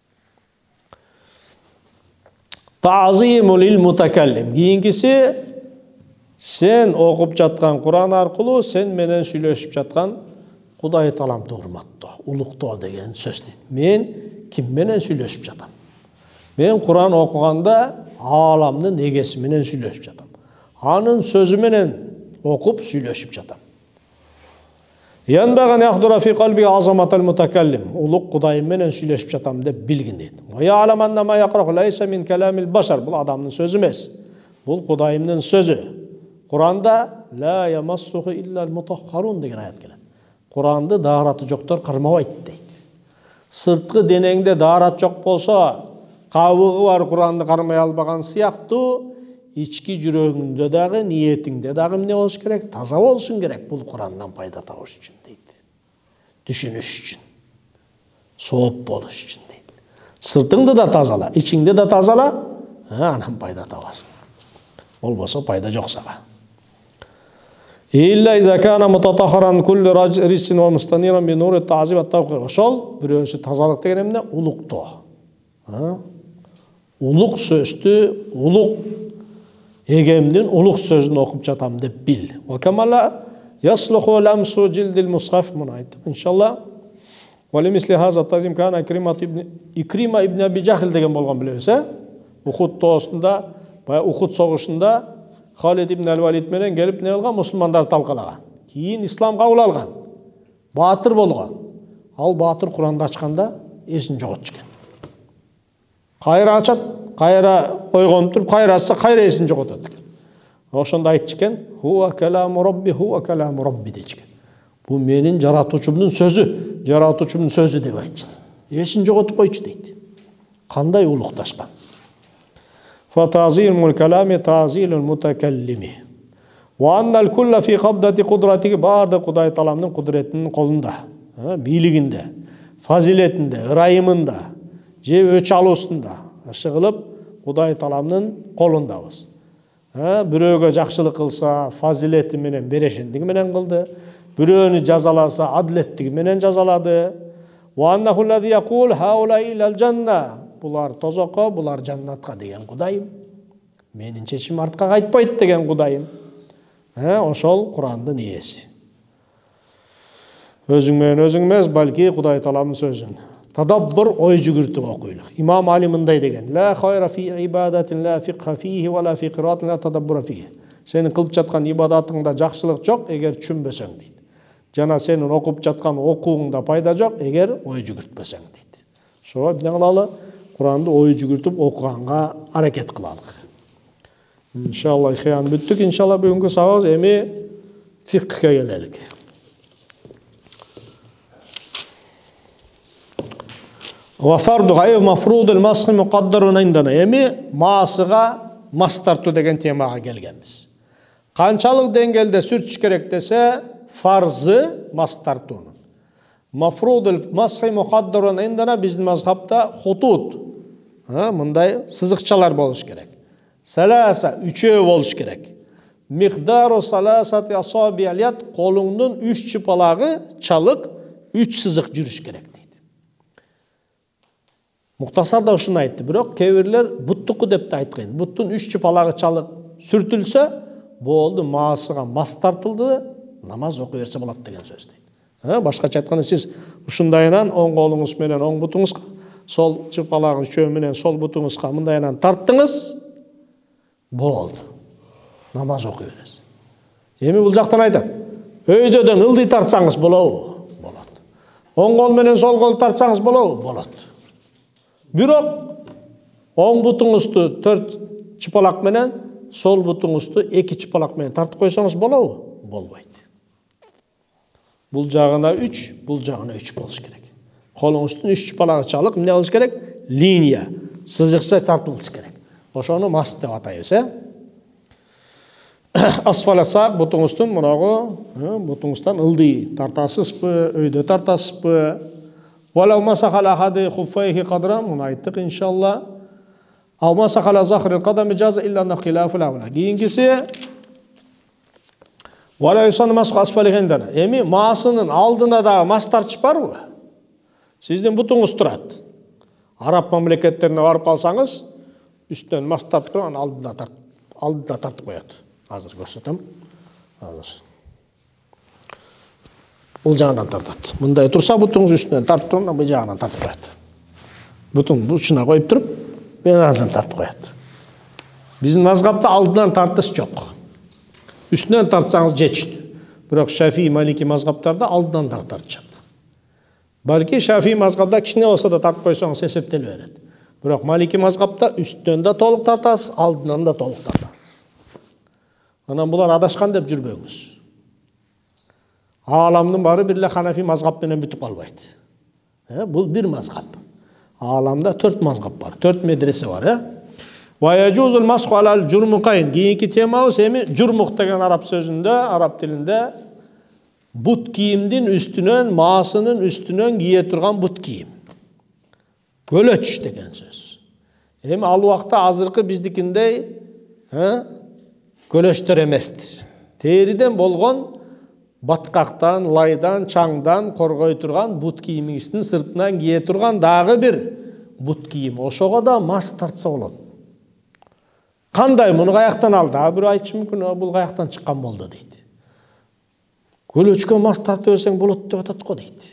Таъзиму лил мутакаллим. Кийинкиси сен окуп жаткан Куран аркылуу сен менен сүйлөшүп жаткан Кудай Тааламды урматтоо, улуктоо деген сөз дейт. Мен ким менен сүйлөшүп жатам? Мен Куран окуганда ааламдын эгеси менен сүйлөшүп жатам. Анын сөзү менен окуп сүйлөшүп жатам. Янбаган яхдура фи калби азаматал мутакаллим. Улук Кудайым менен сүйлөшүп жатам деп билгин дейт. Ва я'ламанна ма яқрах лайса мин каламил башар. Бул адамдын сөзү эмес. Бул Кудайымдын сөзү. Куранда ла ямассуху иллал мутаххарун деген аят келет. Куранды даараты жоктор кармабайт дейт. Сырткы денеңде даарат жок болсо, кабыгы бар Куранды кармай албаган сыяктуу, ички жүрөгүңдө дагы, ниетиңде дагы эмне болуш керек? Таза болушуң керек бул Курандан пайда табыш үчүн дейт. Түшүнүш үчүн, сооп болуш үчүн дейт. Сыртыңды да тазала, ичиңди да тазала, анан пайда табасың. Болбосо пайда жок сага. Илля иза кана мутатахаран куллу рисин ва мустаниран би нури таъзим ат-тавқир. Ошол бирөөсү тазалык деген эмне? Улуктоо. Улук сөздү, улук эгемдин улук сөзүн окуп жатам деп бил. Ва камала яслуху ламсу жилдил мусхаф мунайт. Иншалла. Ва лимисли хаза тазим кана Икрима ибн Аби Жахл деген болгон билебиз, Ухуд тоосунда, Ухуд согушунда Халид ибн Ал-Валид менен келип не кылган? Мусулмандар талкалаган. Кийин ислам кабыл алган. Баатыр болгон. Ал баатыр Куранды ачканда эсин жоготчу экен. Кайра ачат, кайра койгон туруп, кайра ачса, кайра эсин жоготот экен. Ошондо айтчу экен: "Хуа каламу Робби, хуа каламу Робби" дечу экен. Бул менин жаратуучумдун сөзү, жаратуучумдун сөзү деп айтчу. Эсин жоготуп койчу дейт. Кандай улукташкан. Фатазилмул калами тазилул мутакаллими. Ва аннал кулла фи кабдати кудратиги, барды Кудай Тааламдын кудретинин колунда, бийлигинде, фазилетинде, ырайымында, же өч алуусунда. Ашы кылып Кудай Тааламдын колундабыз. Бирөөгө жакшылык кылса, фазилети менен, берешендиги менен кылды. Бирөөнү жазаласа, адилеттиги менен жазалады. Ва аннаху лази якул хаулай илал жанна. Булар тозокко, булар жаннатка деген Кудайым. Менин чечим артка кайтпайт деген Кудайым. Ошол Курандын ээси. Өзүң менен өзүң эмес, балки Кудай Тааламдын сөзүн. Тадаббур, ой жүгүртүп окуйлук. Имам Али мындай деген: "Ла хайра фи ибадатин ла фиқха фиhi ва ла фи қираатин ла тадаббура фиhi." Сенин кылып жаткан ибадатыңда жакшылык жок, эгер түшүнбөсөң дейт. Жана сенин окуп жаткан окууңда пайда жок, эгер ой жүгүртпөсөң дейт. Ошо эмне кылалы? Куранды ой жүгүртүп окуганга аракет кылалык. Иншалла ихян бүттүк. Иншалла бүгүнкү сабак эми фикхке келелик. Ва фарду гайр мафрудул масх муқаддарун индана. Эми маасыга мас тартуу деген темага келгенбиз. Канчалык деңгээлде сүртүш керек десе, фарзы мас тартуунун. Мафрудул масх муқаддарун индана биздин мазхабта хутут, мындай сызыкчалар болуш керек. Саласа, үчөө болуш керек. Миқдару саласати асаби алят, колуңдун 3 чыпалагы чалык 3 сызык жүрүш керек дейт. Муктасарда ушуну айтты, бирок кээ-бирлер буттуку деп да айткан. Буттун 3 чыпалагы чалык сүртүлсө, болду, маасыга мас тартылды, намаз окуй берсе болот деген сөз дейт. Башкача айтканда сиз ушундайынан оң колуңуз менен оң бутуңузга, сол чыпалагы үчөө менен сол бутуңузга мындайынан тарттыңыз, болду. Намаз окуй бересиз. Эми бул жактан айтат. Өйдөдөн ылдый тартсаңыз болобу? Болот. Оң кол менен сол кол тартсаңыз болобу? Болот. Бирок оң бутуңузду 4 чыпалак менен, сол бутуңузду 2 чыпалак менен тартып койсоңуз болобу? Болбойт. Бул жагына 3, бул жагына 3 болуш керек. Колуңуздун 3 чыпалагы чалык эмне кылыш керек? Линия, сызыкча тартылыш керек. Ошону мас деп атайбыз, Асфала сак бутуңуздун мынагы, бутуңуздан ылдый тартасызбы, өйдө тартасызбы? Вала масахала хади хуффайхи кадра, муну айттык иншалла. Ал масахала захрил кадами жаза илля нахилафул авла. Кийинкиси вала юсаны масху асфалихендана. Эми маасынын алдына дагы мас тартыш барбы? Сиздин бутуңуз турат. Араб мамлекеттерине барып калсаңыз, үстүнөн мас тартып туруп, алдына тартып коет. Азыр көрсөтөм. Азыр. Бул жагынан тартат. Мындай турса бутуңуз үстүнөн тартып туруп, бул жагынан тартып коет. Бутуң учуна коюп туруп, бенардан тартып коет. Биздин мазгапта алдынан тартыш жок. Үстүнөн тартсаңыз жетиштүү. Бирок Шафии, Малики мазгаптарда алдынан дагы тартышат. Балки Шафии мазгапта кичине болсо да тартып койсоңуз эсептеле берет. Бирок Малики мазгапта үстүнөн да толук тартасыз, алдынан да толук тартасыз. Анан булар адашкан деп жүрбөңүз. Ааламдын баары бир эле Ханафи мазгап менен бүтүп калбайт. Бул бир мазгап. Ааламда 4 мазгап бар, 4 медресе бар, Ва яжузул масху алал журмукайн. Кийинки темабыз эми журмук деген араб сөзүндө, араб тилинде бут кийимдин үстүнөн, маасынын үстүнөн кие турган бут кийим. Көлөч деген сөз. Эми ал убакта азыркы биздикиндей көлөчтөр эместир. Териден болгон баткактан, лайдан, чаңдан коргой турган бут кийимиңиздин сыртынан кие турган дагы бир бут кийим. Ошого да мас тартса болот. Кандай муну каяктан алды? Бирөө айтышы мүмкүн, бул каяктан чыккан болду дейт. Көлөчкө мас тартып берсең болот деп атат го дейт.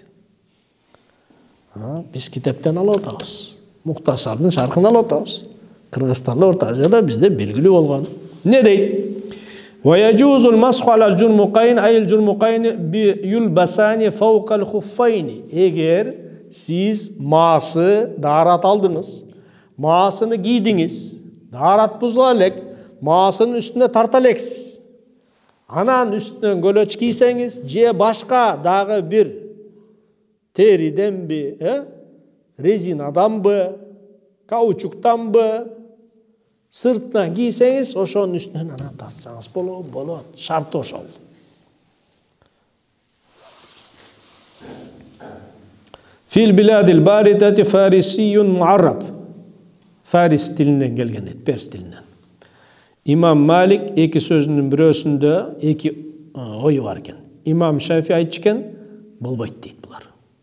Биз китептен алып атабыз. Муктасардын шаркын алып атабыз. Кыргызстанда, Орто Азияда бизде белгилүү болгон. Не дейт? Ва яжузул масху алал журмукайн айыл журмукайн би юлбасани фауқал хуффайни. Эгер сиз маасы дарат алдыңыз, маасыны кийдиңиз, дарат бузула элек, маасынын үстүнө тарта элексиз. Анан үстүнөн көлөч кийсеңиз, же башка дагы бир териденби, резинаданбы, каучуктанбы, сыртынан кийсеңиз, ошонун үстүнөн анан тартсаңыз болот. Шарты ошол. Фил биладил баридати фарисиюн муарраб. Фарис тилинен келген дейт, перс тилинен. Имам Малик эки сөзүнүн бирөөсүндө эки ою бар экен. Имам Шафи айтчу экен, болбойт дейт булар.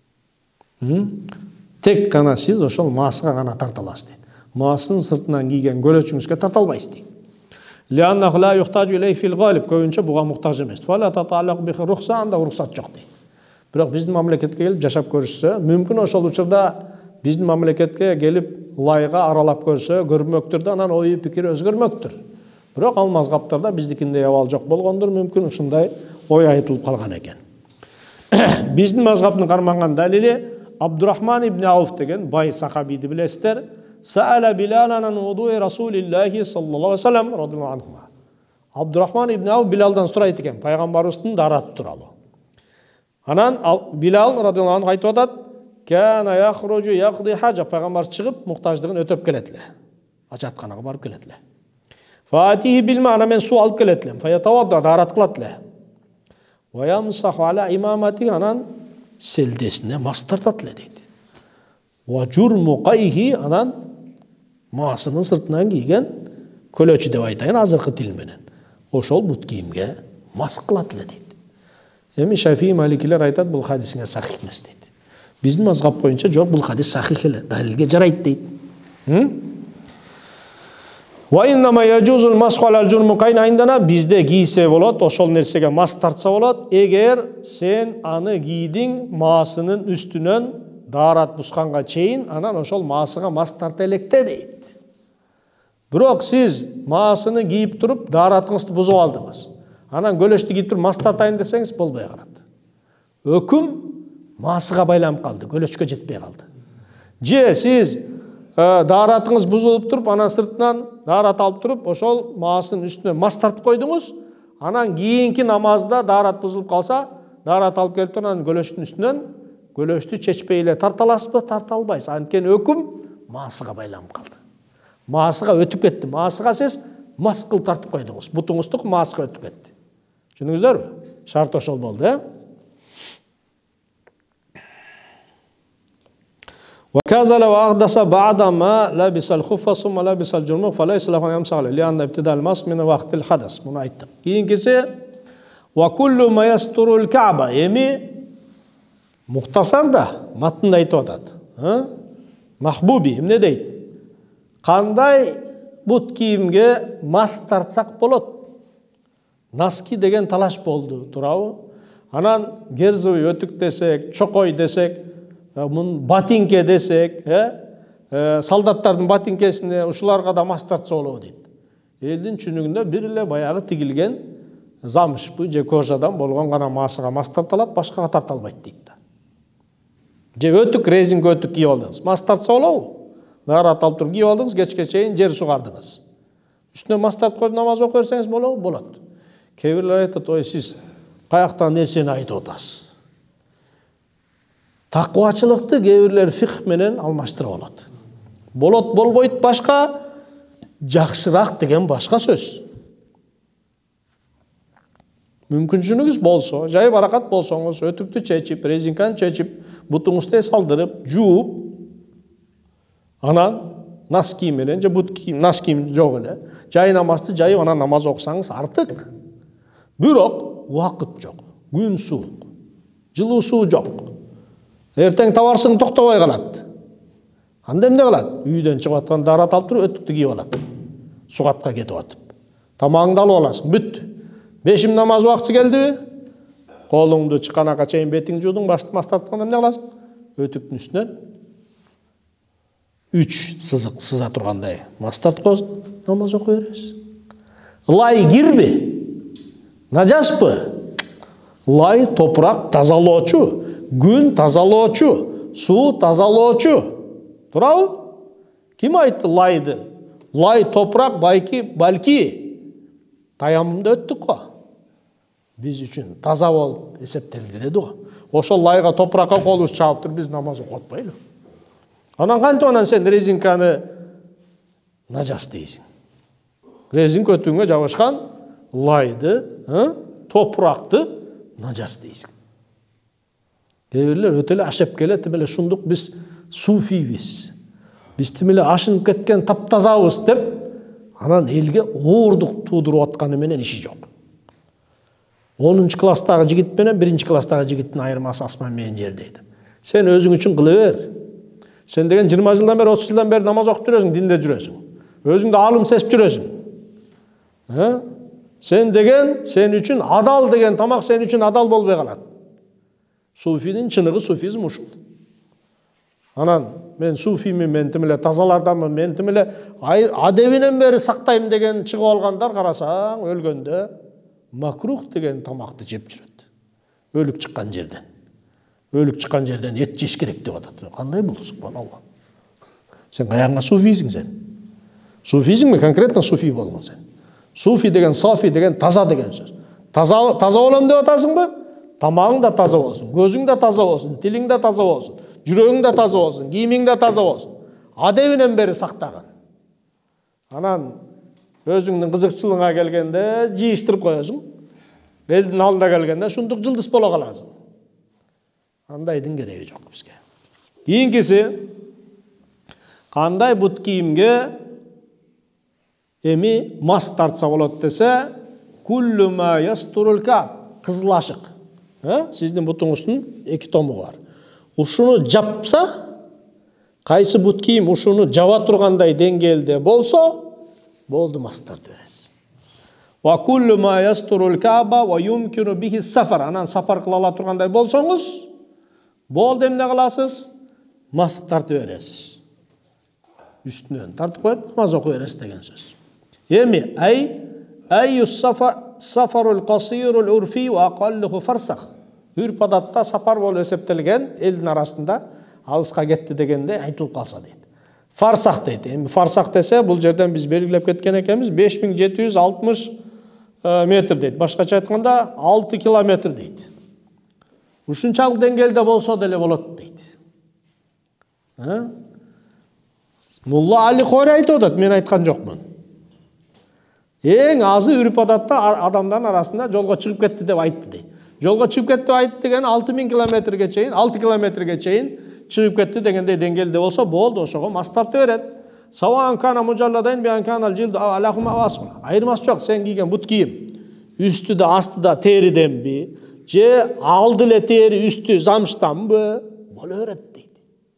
Тек гана сиз ошол маасыга гана тарта аласыз дейт. Маасынын сыртынан кийген көлөчүңүзгө тарта албайсыз дейт. Лианнаху ла юхтажу илей фил галиб, көбүнчө буга муктаж эмес. Фала таталлак би рухса, анда уруксат жок дейт. Бирок биздин мамлекетке келип жашап көрүшсө, мүмкүн ошол учурда биздин мамлекетке келип лайга аралап көрсө, көрмөктүр, анан ою пикири өзгөрмөктүр. Бирок ал мазгаптарда биздикиндей абал жок болгондур, мүмкүн ушундай ой айтылып калган экен. Биздин мазгаптын карманган далили Абдурахман ибн Ауф деген бай сахабийди билесиздер. Саала Билалан ан вудуи Расулиллахи саллаллаху алейхи ва саллям радиллаху анху. Абдурахман ибн Ауф Билалдан сурайт экен, пайгамбарыбыздын дараты тууралуу. Анан Билал радиллаху анху айтып атат: "Кана яхруджу яқди хажа", пайгамбар чыгып муктаждыгын өтөп келет эле. Ажатканага барып келет эле. Фатихи билма, ана мен суу алып келет элем. Фаятавадда, дарат кылат эле. Ва ямсаху ала имамати, анан селдесине мас тартат эле дейт. Ва журмуқайхи, анан маасынын сыртынан кийген көлөчү деп айтайын азыркы тил менен. Ошол бут кийимге мас кылат эле дейт. Эми Шафии, Маликилер айтат, бул хадисиңе сахих эмес дейт. Биздин мазгап боюнча жок, бул хадис сахих эле, далилге жарайт дейт. Ва иннама яжузул масху алал журмукайн айндана, бизде кийсе болот, ошол нерсеге мас тартса болот, эгер сен аны кийдиң маасынын үстүнөн дарат бусканга чейин, анан ошол маасыга мас тарта электе дейт. Бирок сиз маасыны кийип туруп даратыңызды бузуп алдыңыз. Анан көлөштү кийип туруп мас тартайын десеңиз болбой калат. Өкүм масыга байланып калды, көлөчкө жетпей калды. Же сиз дааратыңыз бузулуп туруп, анан сыртынан даарат алып туруп, ошол маасын үстүнө мас тартып койдуңуз, анан кийинки намазда даарат бузулуп калса, даарат алып келип туруп, анан көлөштүн үстүнөн көлөштү чечпей эле тарта аласызбы? Тарта албайсыз. Анткени өкүм маасыга байланып калды. Маасыга өтүп кетти. Маасыга сиз мас кылып тартып койдуңуз. Бутуңуздук маасыга өтүп кетти. Түшүндүңүздөрбү? Шарт ошол болду, وكذا لو أحدث بعدما لبس الخف ثم لبس الجرموق فليس له أن يمسح عليه لأن ابتداء المسح من وقت الحدث. Bunu ayttık. Keyinкisi وكل ما يستر الكعبة. Эми мухтасарда матында айтып атат. Махбуби эмне дейт? Кандай бут кийимге мас тартсак болот? Наски деген талаш болду, туурабы? Анан герзовый өтүк десек, чокой десек, батинке десек, солдаттардын батинкесине ушуларга да мас тартса болобу дейт. Элдин түшүнүгүндө бир эле баягы тигилген замшпы же кожадан болгон гана масыга мас тарталат, башкага тарта албайт дейт да. Же өтүк, резинка өтүк кийип алдыңыз, мас тартса болобу? Даарат алып туруп кийип алдыңыз, кечке чейин жер сугардыңыз. Үстүнө мас тартып коюп намаз окуй берсеңиз болобу? Болот. Кээ бирлер айтат, ой сиз каяктан нерсени айтып атасыз? Таквачылыкты кээ бирлер фикх менен алмаштырып алат. Болот, болбойт башка, жакшыраак деген башка сөз. Мүмкүнчүлүгүңүз болсо, жай баракат болсоңуз, өтүктү чечип, резинканы чечип, бутуңузду салдырып, жууп, анан нас кийим менен же бут кийим, нас кийим жок эле, жай намазды жайып анан намаз окусаңыз артык. Бирок убакыт жок, күн суук, жылуу суу жок. Эртең табарсың токтобой калат. Анда эмне кылат? Үйдөн чыгып аткан даарат алып туруп өтүктү кийип алат. Сугатка кетип атып. Тамагыңды алып аласың, бүт. Бешим намаз убакыты келдиби? Колуңду чыканакка чейин бетиңди жуудуң, башты мас тартканда эмне кыласың? Өтүктүн үстүнөн 3 сызык сыза тургандай мас тартып коесуң, намаз окуй бересиз. Лай кирби? Нажаспы? Лай топурак тазалоочу, күн тазалоочу, суу тазалоочу. Туурабы? Ким айтты лайды? Лай топурак балки таямымда өттүк го. Биз үчүн таза болуп эсептелди деди го. Ошол лайга топуракка колубуз чаап туруп биз намаз окуп атпайлы. Анан кантип анан сен резинканы нажас дейсиң? Резинка өтүңгө жабышкан лайды, топуракты нажас дейсиң. Кээ бирлер өтө эле ашып келет, тим эле шундук биз суфийбиз. Биз тим эле ашынып кеткен таптазабыз деп, анан элге оорундук туудуруп атканы менен иши жок. 10 класстагы жигит менен 1 класстагы жигиттин айырмасы асман менен жер дейт. Сен өзүң үчүн кыла бер. Сен деген 20 жылдан бери, 30 жылдан бери намаз окуп жүрөсүң, динде жүрөсүң. Өзүңдү алым сесип жүрөсүң. Сен деген, сен үчүн адал деген тамак сен үчүн адал болбой калат. Суфинин чыныгы суфизм ушул. Анан мен суфиймин, мен тим эле тазаларданмын, мен тим эле адебинен бери сактайм деген чыгып алгандар карасаң өлгөндө макрух деген тамакты жеп жүрөт. Өлүк чыккан жерден. Өлүк чыккан жерден эт жеш керек деп атат. Кандай бул субханалла. Сен каягыңа суфийсиң сен? Суфизмби конкретно суфий болгон сен? Суфи деген, сафи деген таза деген сөз. Таза болом деп атасыңбы? Тамагың да таза болсун, көзүң да таза болсун, тилиң да таза болсун, жүрөгүң да таза болсун, кийимиң да таза болсун. Адебинен бери сактаган. Анан өзүңдүн кызыкчылыгыңа келгенде жийиштирип коесуң. Элдин алдына келгенде шундук жылдыз боло каласың. Андайдын кереги жок бизге. Кийинкиси кандай бут кийимге эми мас тартса болот десе, куллу ма ястурул каб, кызыл ашык. Сиздин бутуңуздун 2 тому бар. Ушуну жапса, кайсы бут кийим ушуну жаба тургандай деңгээлде болсо, болду мас тартып бересиз. Ва куллу ма ястурул каба ва юмкину бихи сафар. Анан сапар кыла ала тургандай болсоңуз, болду эмне кыласыз? Мас тартып бересиз. Үстүнөн тартып коюп намаз окуй бересиз деген сөз. Эми айю сафар сафарул қасирул урфи ва ақаллуху фарсах. Үрп адатта сапар болып есептелген елдің арасында алысқа кетті дегенде айтылып қалса дейді. Фарсах дейді. Енді фарсах десе бұл жерден біз белгілеп кеткен екенбіз 5760 метр дейді. Башқаша айтқанда 6 километр дейді. Ушунчалык деңгээлде болсо деле болот дейт. Мулла Али Хори айтып атат, мен айткан жокмун. Эң азы үрп адатта адамдардын арасында жолго чыгып кетти деп айтты дейт. Жолго чыгып кетти деп айтты деген 6000 километрге чейин, 6 километрге чейин чыгып кетти дегендей деңгээлде болсо болду, ошого мас тарта берет. Саван кана мужалладайн биан канал жилду алахума васма. Айырмасы жок, сен кийген бут кийим үстүдө астыда териденби, же алды эле тери үстү замштанбы боло берет дейт.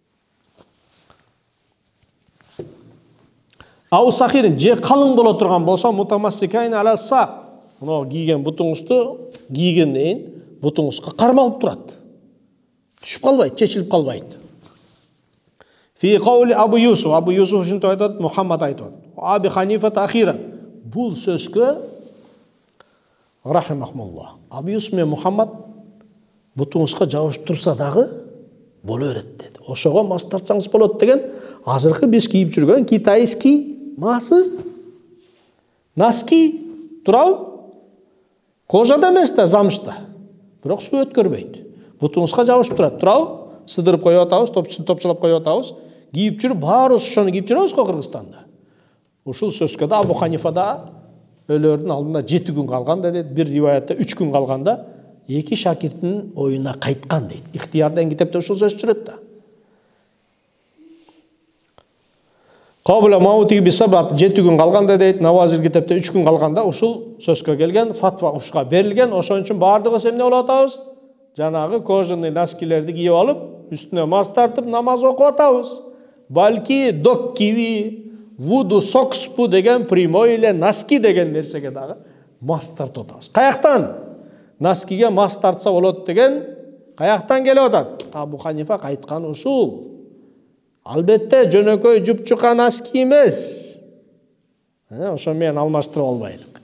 Ау сахирин же калың боло турган болсо мутамассикайн ала сак. Мына кийген бутуңузду кийгенден бутуңузга кармалып турат. Түшүп калбайт, чечилип калбайт. Фи каули Абу Юсуф ушинтип айтат, Мухаммад айтып атат. Аби Ханифа ахиран. Бул сөзгө рахимахмуллах. Абу Юсуф мен Мухаммад бутуңузга жабышып турса дагы боло берет деди. Ошого мас тартсаңыз болот деген азыркы биз кийип жүргөн китайский масы носки турабы? Кожада эмес да, замшта. Бирок суу өткөрбөйт. Бутуңузга жабышып турат, турабы? Сыдырып коюп атабыз, топчулап коюп атабыз. Кийип жүрүп, баарыбыз ошону кийип жүрөбүз го Кыргызстанда. Ушул сөзгө да Абу Ханифада өлөрдүн алдында 7 күн калганда дейт, бир риваятта 3 күн калганда эки шакирттин оюна кайткан дейт. Ихтиярдан китепте ушул сөз жүрөт да. Кабла маутиги бисабат 7 күн калганда дейт, Навазил китепте 3 күн калганда ушул сөзгө келген, фатва ушка берилген. Ошон үчүн бардыгы эмне болуп атабыз? Жанагы кожаный носкилерди кийип алып, үстүнө мас тартып намаз окуп атабыз. Балки док киви, вуду сокспу деген прямой эле носки деген нерсеге дагы мас тартып атабыз. Каяктан носкиге мас тартса болот деген каяктан келип атат? Абу Ханифа айткан ушул. Албетте жөнөкөй жупчука носки эмес. Ошо менен алмаштырып албайлык.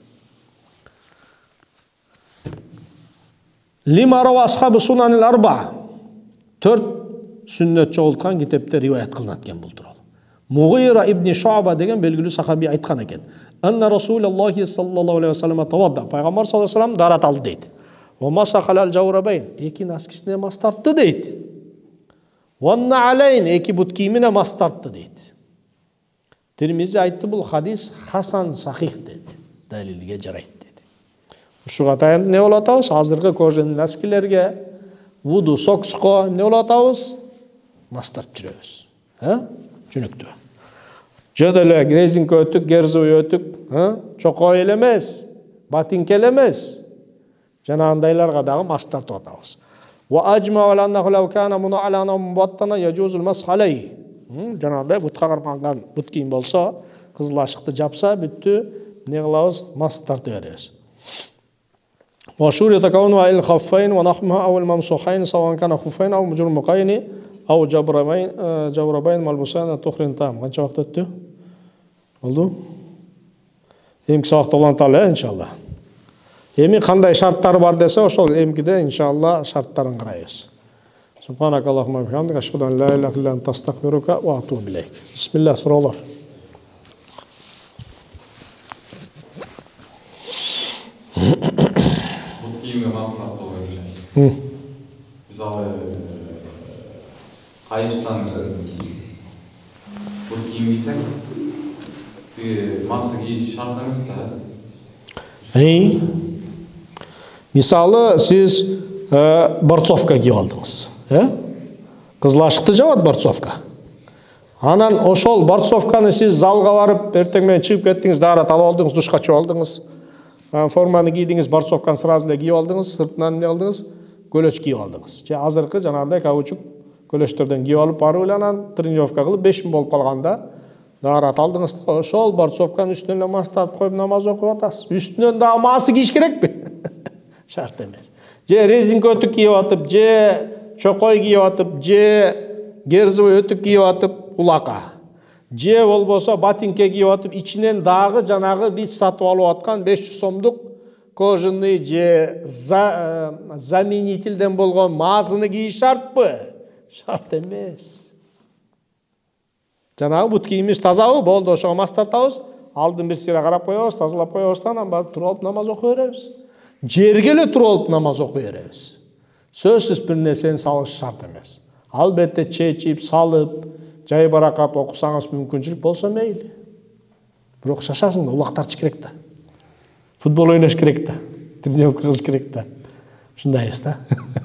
Лима рава асхабу сунанил арба. 4 сүннөт чогулткан китепте риваят кылынат экен бул тууралуу. Мугира ибн Шуаба деген белгилүү сахаби айткан экен. Анна Расулуллахи саллаллаху алейхи ва саллям тавадда. Пайгамбар саллаллаху алейхи ва саллям дарат алды дейт. Ва масахалал жаврабайн. Эки носкисине мас тартты дейт. Ванна алейн. Эки бут кийимине мас тартты дейт. Тирмизи айтты, бул хадис хасан сахих деди. Далилге жарайт деди. Ушуга таянып не болуп атабыз? Азыркы кожаный носкилерге, вуду сокско не болуп атабыз? Мас тартып жүрөбүз. Жөнөктүү. Жада эле резинка өтүк, герзовый өтүк, чокой эле эмес, ботинке эле эмес. Жанагындайларга дагы мас тартып атабыз. Ва ажма ва аннаху лау кана муналана мубаттана яжузул масх алей. Жанагындай бутка карманган бут кийим болсо, кызыл ашыкты жапса, бүттү не кылабыз? Мас тартып беребиз. Ва шурията кауну ал хаффайн ва нахма ау ал мамсухайн саван кана хуффайн ау мужурмукайни ау жабрабайн малбусана тухрин там. Канча вакыт өттү? Болду? Эмки сабакта уланталы, иншалла. Эми кандай шарттары бар десе, ошол эмкиде иншалла шарттарын карайбыз. Субханак Аллахумма ва бихамдика ашхаду ан ла илаха илля анта астагфирука ва атубу илейк. Бисмилlah, суроолор. Бут кийимге маслат болгон. Мисалы кайыштан бут кийим кийсең, тиги маска кийиш шарт эмес да. Мисалы сиз борцовка кийип алдыңыз, кызыл ашыкты жабат борцовка. Анан ошол борцовканы сиз залга барып, эртең менен чыгып кеттиңиз, дарат алып алдыңыз, душка чыгып алдыңыз. Форманы кийдиңиз, борцовканы сразу эле кийип алдыңыз, сыртынан эмне алдыңыз? Көлөч кийип алдыңыз. Же азыркы жанагындай каучук көлөчтөрдөн кийип алып барып эле анан тренировка кылып 5000 болуп калганда дарат алдыңыз. Ошол борцовканын үстүнө мас тартып коюп намаз окуп атасыз. Үстүнөн дагы масы кийиш керекпи? Шарт эмес. Же резинка өтүк кийип атып, же чокой кийип атып, же герзовый өтүк кийип атып, улака. Же болбосо ботинке кийип атып, ичинен дагы жанагы биз сатып алып аткан 500 сомдук кожаный же заменительден болгон мазыны кийиш шартпы? Шарт эмес. Жанагы бут кийимибиз тазабы? Болду, ошого мас тартабыз. Алдын бир сыйра карап коебуз, тазалап коебуз, анан барып туруп алып намаз окуй беребиз. Жерге эле туруп алып намаз окуй беребиз. Сөзсүз бир нерсени салыш шарт эмес. Албетте чечип, салып, жай баракат окусаңыз мүмкүнчүлүк болсо мейли. Бирок шашасың да, улак тартыш керек да. Футбол ойнош керек да. Тренировка кылыш керек да. Ушундайбыз да.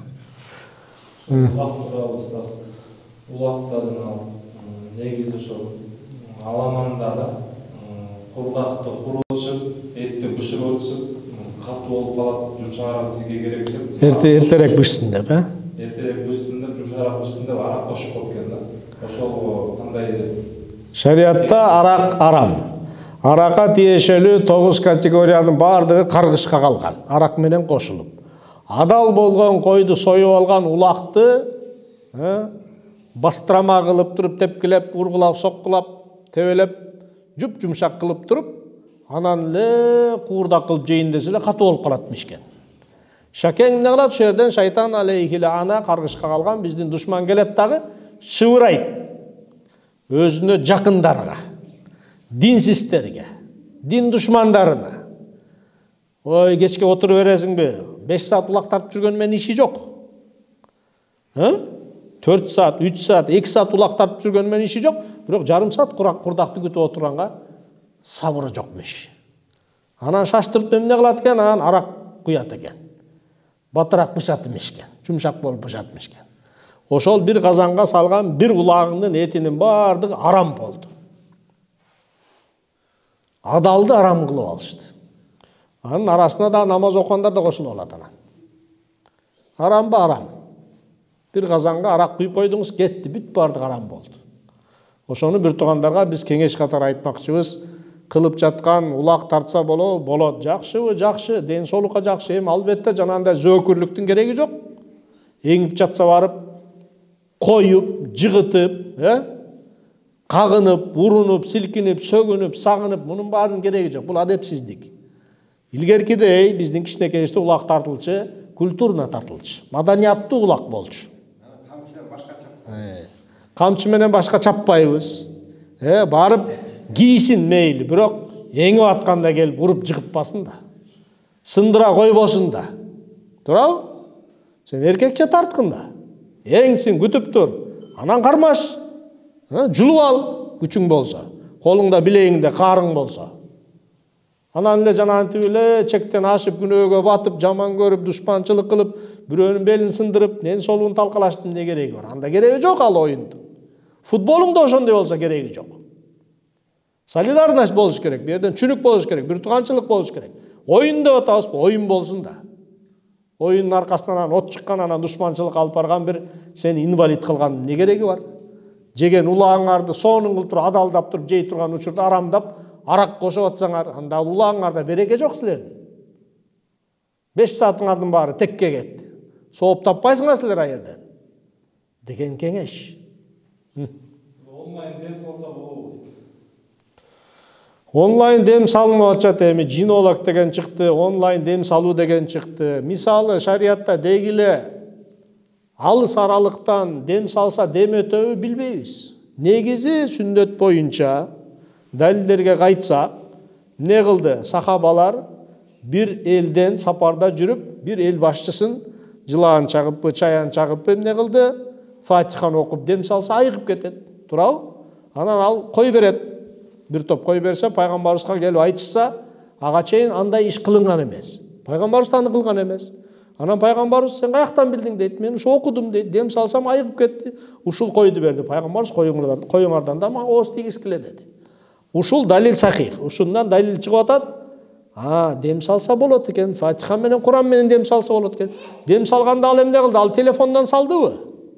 Улакта жана негизи ошол аламанда да курдакты курушуп, этти бышырып өтүшүп, катуу болуп калат, жумшараак сизге керек деп. Эртерээк бышсын деп, Эртерээк бышсын деп, жумшараак бышсын деп арак кошуп коет экен да. Ошол кандай деп? Шариатта арак арам. Аракка тиешелүү 9 категориянын бардыгы каргышка калган. Арак менен кошулуп. Адал болгон койду союп алган улакты бастырама кылып туруп, тепкилеп, ургулап, соккулап, тебелеп, жуп-жумшак кылып туруп, анан эле куурдак кылып жейин десе эле катуу болуп калат мишкен. Шакең эмне кылат? Ошол жерден шайтан алейхи лаана каргышка калган биздин душман келет дагы шыбырайт. Өзүнө жакындарга, динсизтерге, дин душмандарына. Ой, кечке отуруп бересиңби? 5 саат улак тартып жүргөн менен иши жок. 4 саат, 3 саат, 2 саат улак тартып жүргөн менен иши жок, бирок жарым саат курдакты күтүп отурганга сабыры жокмуш. Анан шаштырып эмне кылат экен? Анан арак куят экен. Батыраак бышат эмешкен, жумшак болуп бышат эмешкен. Ошол бир казанга салган бир улагыңдын этинин бардыгы арам болду. Адалды арам кылып алышты. Анын арасына да намаз окугандар да кошулуп алат анан. Арамбы арам? Бир казанга арак куюп койдуңуз, кетти, бүт бардыгы арам болду. Ошону бир туугандарга биз кеңеш катары айтмакчыбыз. Кылып жаткан улак тартса болот. Жакшыбы? Жакшы, ден соолукка жакшы. Эми албетте жанагындай зөөкүрлүктүн кереги жок. Эңип жатса барып коюп, жыгытып, кагынып, урунуп, силкинип, сөгүнүп, сагынып, мунун баарынын кереги жок. Бул адепсиздик. Илгеркидей биздин кичинекейибизде улак тартылчу, культурно тартылчу, маданияттуу улак болчу. Камчы менен башка чаппайбыз. Барып кийсин мейли, бирок эңип атканда келип уруп жыгытпасын да. Сындыра койбосун да. Туурабы? Сен эркекче тарткын да. Эңсин күтүп тур. Анан кармаш. Жулуп ал, күчүң болсо. Колуңда, билегиңде карың болсо. Анан эле жанантип эле чектен ашып, күнөөгө батып, жаман көрүп, душманчылык кылып, бирөөнүн белин сындырып, ден соолугун талкалаштын эмне кереги бар? Анда кереги жок ал оюнду. Футболуң да ошондой болсо кереги жок. Солидарность болуш керек, бир жерден чүнүк болуш керек, бир тууганчылык болуш керек. Оюн деп атабызбы? Оюн болсун да. Оюндун аркасынан от чыккан, анан душманчылык алып барган бир сени инвалид кылган эмне кереги бар? Жеген улаңарды сонун кылып туруп, адалдап туруп жей турган учурда арамдап, арак кошуп атсаңар, анда улаңарда береке жок силердин. 5 саатыңардын баары текке кетти. Сооп таппайсыңар силер аерден. Деген кеңеш. Онлайн дем салса болобу? Онлайн дем салынып атат, эми жинолог деген чыкты, онлайн дем салуу деген чыкты. Мисалы шариатта дегиле алыс аралыктан дем салса дем өтөбү билбейбиз. Негизи сүннөт боюнча далилдерге кайтсак, эмне кылды? Сахабалар бир элден сапарда жүрүп, бир эл башчысын жылаан чагыппы, чаян чагыппы, эмне кылды? Фатиханы окуп дем салса айыгып кетет. Туурабы? Анан ал кой берет. Бир топ кой берсе, пайгамбарыбызга келип айтышса, ага чейин андай иш кылынган эмес. Пайгамбарыбыз аны кылган эмес. Анан пайгамбарыбыз сен каяктан билдиң дейт. Мен ушу окудум дейт. Дем салсам айыгып кетти. Ушул койду берди. Пайгамбарыбыз коюңардан да мага ооз тийгизгиле деди. Ушул далил сахих. Ушундан далил чыгып атат. Дем салса болот экен. Фатиха менен Куран менен дем салса болот экен. Дем салганда ал эмне кылды? Ал телефондон салдыбы?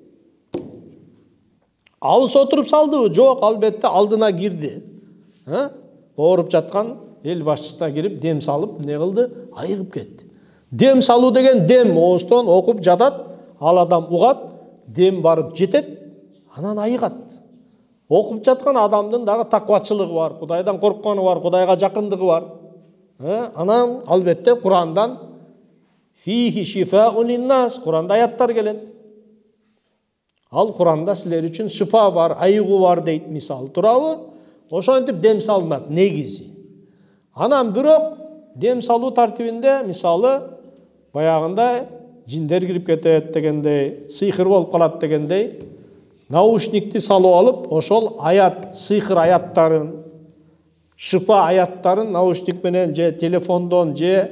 Алыс отуруп салдыбы? Жок, албетте алдына кирди. Ооруп жаткан эл башчысына кирип дем салып, эмне кылды? Айыгып кетти. Дем салуу деген дем ооздон окуп жатат, ал адам угат, дем барып жетет, анан айыгат. Окуп жаткан адамдын дагы таквачылыгы бар, Кудайдан корккону бар, Кудайга жакындыгы бар. Анан албетте Курандан фихи шифаун линнас, Куранда аяттар келет. Ал Куранда силер үчүн шифа бар, айыгуу бар дейт мисал, туурабы? Ошентип дем салынат негизи. Анан бирок дем салуу тартибинде мисалы баягында жиндер кирип кетет дегендей, сыйкыр болуп калат дегендей, наушникти салып алып, ошол аят, сыйкыр аяттарын, шифа аяттарын наушник менен же телефондон же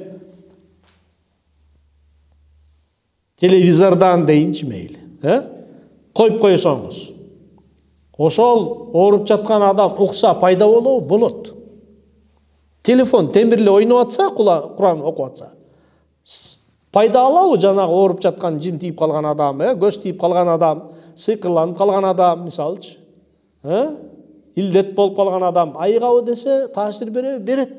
телевизордан дейинчи мейли, коюп койсоңуз. Ошол ооруп жаткан адам укса пайда болобу? Болот. Телефон темирле ойноп атса, Куран окуп атса, пайда алабы жанагы ооруп жаткан жин тийип калган адам, көз тийип калган адам, сыйкырланып калган адам, мисалчы, илдет болуп калган адам айыгабы десе таасир берет.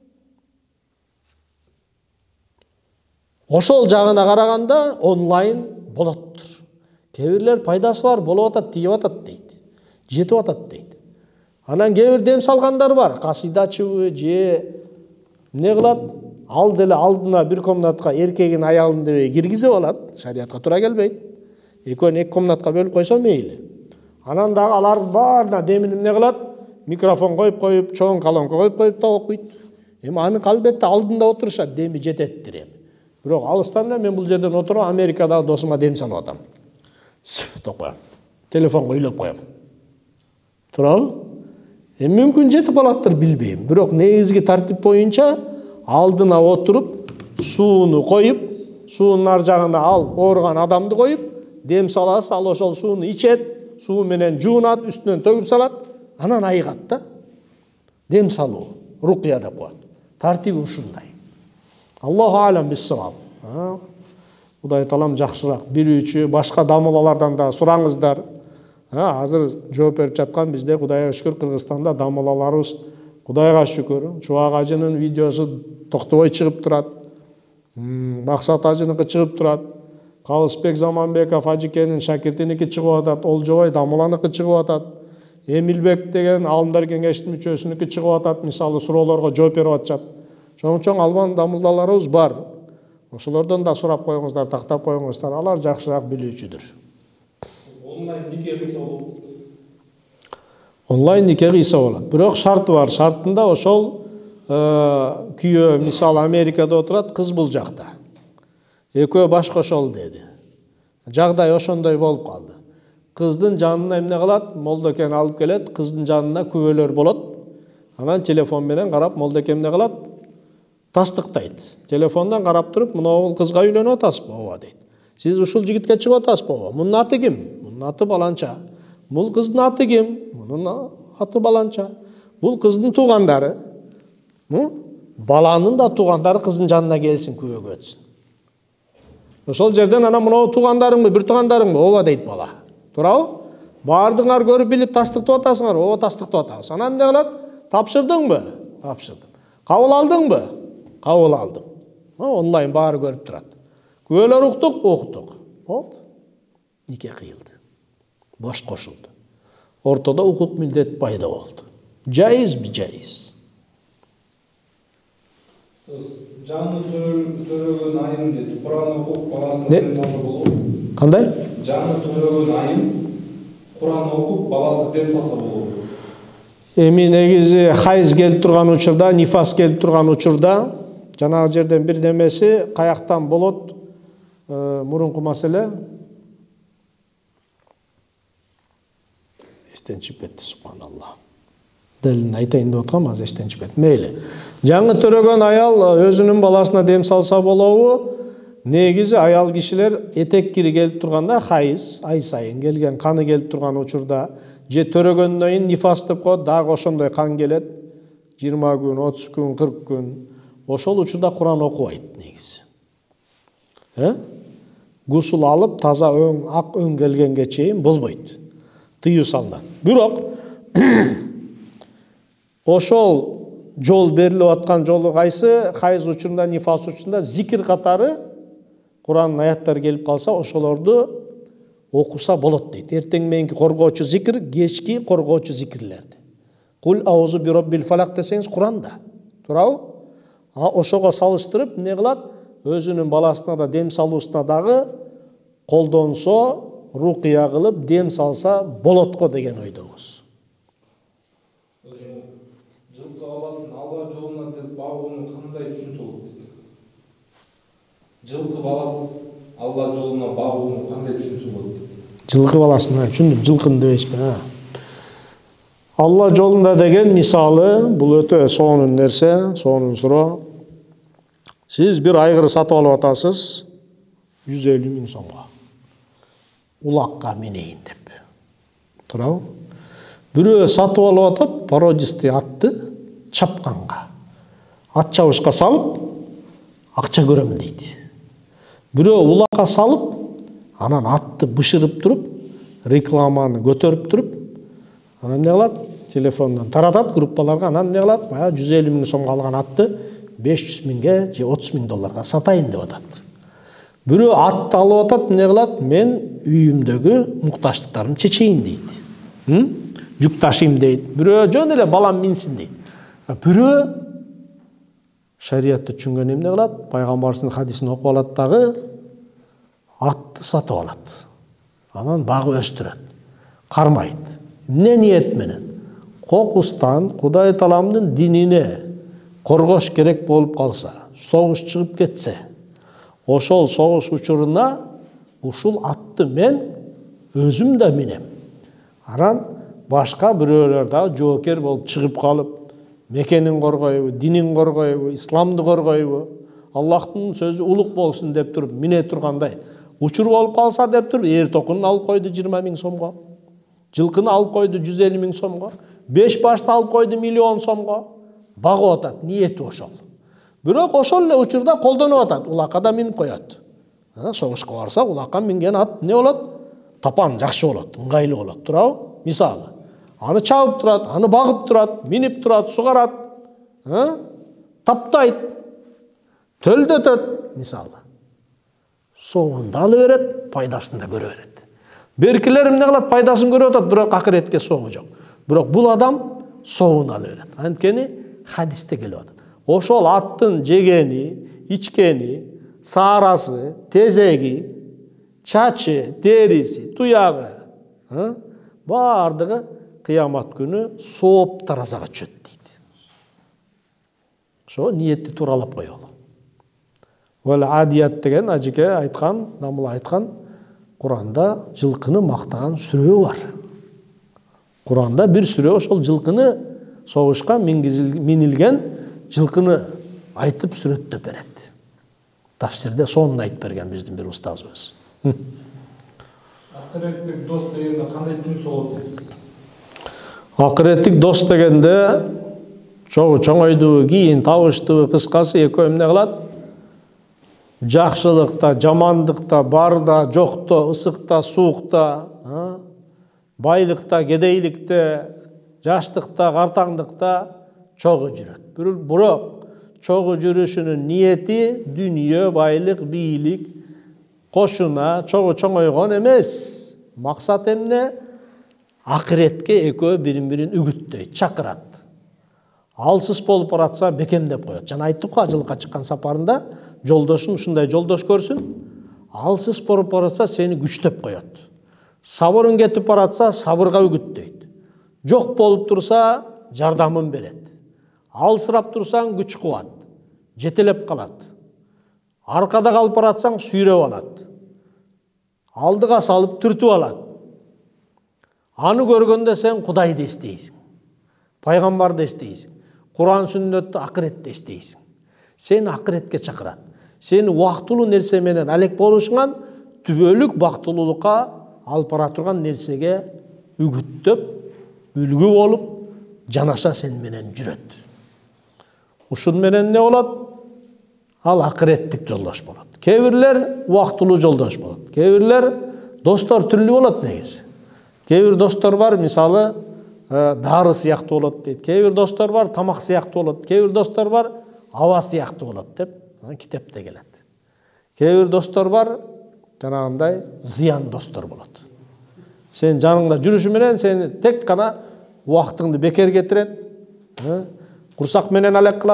Ошол жагына караганда онлайн болоттур. Кээ бирлер пайдасы бар, болуп атат, тийип атат дейт, жетип атат дейт. Анан кээ бир дем салгандар бар, касидачыбы же эмне кылат? Ал деле алдына бир комнатка эркегин аялын деп киргизип алат, шариатка туура келбейт. Экөөнү эки комнатка бөлүп койсо мейли. Анан дагы алардын баарына демин эмне кылат? Микрофон коюп, чоң колонка коюп да окуйт. Эми аны албетте алдында отурушат, деми жететтир эми. Бирок алыстан мен бул жерден отуруп Америкадагы досума дем салып атам. Топ коем. Телефонго үйлөп коем. Туурабы? Эми мүмкүн жетип алаттыр, билбейм. Бирок негизги тартип боюнча алдына отуруп, сууну коюп, суунун ар жагына ал ооруган адамды коюп, дем саласы, ал ошол сууну ичет, суу менен жуунат, үстүнөн төгүп салат, анан айыгат да. Дем салуу, рукия деп коет. Тартиби ушундай. Аллаху алам бис-саваб. Кудай таалам жакшыраак билүүчү, башка дамылалардан да сураңыздар. Азыр жооп берип жаткан бизде Кудайга шүкүр Кыргызстанда дамылаларыбыз Кудайга шүкүр. Чубак ажынын видеосу токтобой чыгып турат. Максат ажыныкы чыгып турат. Калысбек Заманбеков ажыкенин шакиртиники чыгып атат, Олжобой дамыланыкы чыгып атат. Эмилбек деген алымдар кеңештин мүчөсүнүкү чыгып атат, мисалы суроолорго жооп берип атышат. Чоң албан дамылдаларыбыз бар. Ошолордон да сурап коюңуздар, тактап коюңуздар. Алар жакшыраак билүүчүдүр. Онлайн нике кыйса болот. Онлайн нике кыйса болот. Бирок шарты бар. Шартында ошол күйөө, мисалы Америкада отурат, кыз бул жакта. Экөө баш кошол деди. Жагдай ошондой болуп калды. Кыздын жанына эмне кылат? Молдокен алып келет, кыздын жанына күбөлөр болот. Анан телефон менен карап, молдокен эмне кылат? Тастыктайт. Телефондон карап туруп, мына кызга үйлөнүп атасызбы? Ооба дейт. Сиз ушул жигитке чыгып атасызбы? Ооба. Мунун аты ким? Мунун аты баланча. Бул кыздын аты ким? Мунун аты баланча. Бул кыздын туугандары. Баланын да туугандары кыздын жанына келсин, күбөгө өтсүн. Ошол жерден анан мына туугандарыңбы, бир туугандарыңбы? Ооба дейт бала. Туурабы? Баардыгыңар көрүп билип тастыктап атасыңар? Ооба, тастыктап атабыз. Анан эмне кылат? Тапшырдыңбы? Тапшырдым. Кабыл алдыңбы? Кабыл алдым. Онлайн баары көрүп турат. Күбөлөр уктук, уктук. Болду. Нике кыйылды. Баш кошулду. Ортодо укук милдет пайда болду. Жайызбы, жайыз. Жаны төрөгөн айым деди. Куран окуп баласына дем салса болобу? Кандай? Жаны төрөгөн айым Куран окуп баласына дем салса болобу? Эми негизи хайыз келип турган учурда, нифас келип турган учурда жанагы жерден бир немеси каяктан болот? Мурунку маселе эстен чыгып кетти, субханаллах. Делин айтайын деп аткам, азыр эстен чыгып кетти. Мейли. Жаңы төрөгөн аял өзүнүн баласына дем салса болобу? Негизи аял кишилер этек кири келип турганда, хайыз ай сайын келген каны келип турган учурда же төрөгөндөн кийин нифас деп коет, дагы ошондой кан келет. 20 күн, 30 күн, 40 күн. Ошол учурда Куран окубайт негизи. Гусул алып, таза өң, ак өң келгенге чейин болбойт. Тыюу салынат. Бирок ошол жол берилип аткан жолу кайсы? Хайыз учурунда, нифас учурунда зикир катары Куран аяттар келип калса, ошолорду окуса болот дейт. Эртең мененки коргоочу зикир, кечки коргоочу зикирлерди. Кул аузу би роббил фалак десеңиз Куранда. Туурабы? ошого салыштырып эмне кылат? Өзүнүн баласына да дем салуусуна дагы колдонсо, рукуя кылып дем салса болот го деген ойдобуз. Жылкы баласын Алла жолуна деп багууну кандай түшүнсө болот? Жылкы баласын Алла жолуна багууну кандай түшүнсө болот? Жылкы баласын түшүндүм, жылкын дебейсизби? Алла жолунда деген мисалы бул өтө сонун нерсе, сонун суроо. Сиз бир айгыр сатып алып атасыз 150 000 сомго. Улакка минейин деп. Туурабы? Бирөө сатып алып атат породистый атты чапканга. Ат чабышка салып акча көрөм дейт. Бирөө улакка салып, анан атты бышырып туруп, рекламаны көтөрүп туруп, анан эмне кылат? Телефондон таратат группаларга, анан эмне кылат? Баягы 150 000 сомго алган атты 500 000 же 30 000 долларга сатайын деп атат. Бирөө атты алып атат, эмне кылат? Мен үйүмдөгү мукташтыктарымды чечейин дейт. Жүк ташыйм дейт. Бирөө жөн эле балам минсин дейт. Бирөө шариятты түшүнгөн эмне кылат? Пайгамбардын хадисин окуп алат дагы атты сатып алат. Анан багып өстүрөт. Кармайт. Эмне ниет менен? Кокустан Кудай Тааламдын динине коргош керек болуп калса, согуш чыгып кетсе, ошол согуш учуруна ушул атты мен өзүм да минем. Анан башка бирөөлөр дагы жоокер болуп чыгып калып, мекенин коргойбу, динин коргойбу, исламды коргойбу, Аллахтын сөзү улук болсун деп туруп мине тургандай учур болуп калса деп туруп эр токунун алып койду 20 000 сомго. Жылкыны алып койду 150 000 сомго. 5 башты алып койду 1 000 000 сомго. Багып атат, ниети ошол. Бирок ошол эле учурда колдонуп атат, улакка да минип коёт. Согушка барса, улакка минген ат эмне болот? Тапан жакшы болот, ыңгайлуу болот, туурабы? Мисалы, аны чабып турат, аны багып турат, минип турат, сугарат, таптайт, төлдөтөт, мисалы. Соогун да ала берет, пайдасын да көрө берет. Беркилер эмне кылат? Пайдасын көрүп атат, бирок акыретке соогу жок. Бирок бул адам соогун ала берет. Анткени хадисте келип атат. Ошол аттын жегени, ичкени, саарасы, тезеги, чачы, териси, туягы, бардыгы кыямат күнү сооп таразага түшөт дейт. Ошо ниетти тууралап коелу. Вал адият деген ажеке айткан, намыл айткан, Куранда жылкыны мактаган сүрө бар. Куранда бир сүрө ошол жылкыны согушка минилген жылкыны айтып сүрөттөп берет. Тафсирде сонун айтып берген биздин бир устазыбыз. Акыреттик дос дегенде кандай түнсө болот дейсиз? Акыреттик дос дегенде чоңойдубу, кийин табыштыбы, кыскасы экөө эмне кылат? Жакшылыкта, жамандыкта, барда, жокто, ысыкта, суукта, байлыкта, кедейликте, жаштыкта, картаңдыкта чогуу жүрөт. Бирок чогуу жүрүшүнүн ниети дүнүйө, байлык, бийлик, кошуна, чоңойгон эмес. Максат эмне? Акыретке экөө бирин-бирин үгүттөйт, чакырат. Алсыз болуп баратса бекемдеп коет. Жана айттык го, жылкы чыккан сапарында жолдошун ушундай жолдош көрсүн, алсыз болуп баратса сени күчтөп коет. Сабырың кетип баратса сабырга үгүттөйт. Жок болуп турса жардамын берет. Алсырап турсаң күч кубат, жетелеп калат. Аркада калып баратсаң сүйрөп алат. Алдыга салып түртүп алат. Аны көргөндө сен Кудайды эстейсиң. Пайгамбарды эстейсиң. Куран сүннөттү, акыретти эстейсиң. Сени акыретке чакырат. Сени убактылуу нерсе менен алек болушуңан түбөлүк бактылуулукка алып бара турган нерсеге үгүттөп, үлгү болуп, жанаша сен менен жүрөт. Ушун менен не болот? Ал акыреттик жолдош болот. Кээ бирлер убактылуу жолдош болот. Кээ бирлер достор түрлүү болот негизи. Кээ бир достор бар, мисалы, дары сыяктуу болот дейт. Кээ бир достор бар, тамак сыяктуу болот. Кээ бир достор бар, аба сыяктуу болот деп китепте келет. Кээ бир достор бар, жанагындай зыян достор болот. Сен жаныңда жүрүшү менен сени тек гана убактыңды бекер кетирет, курсак менен алек кылат,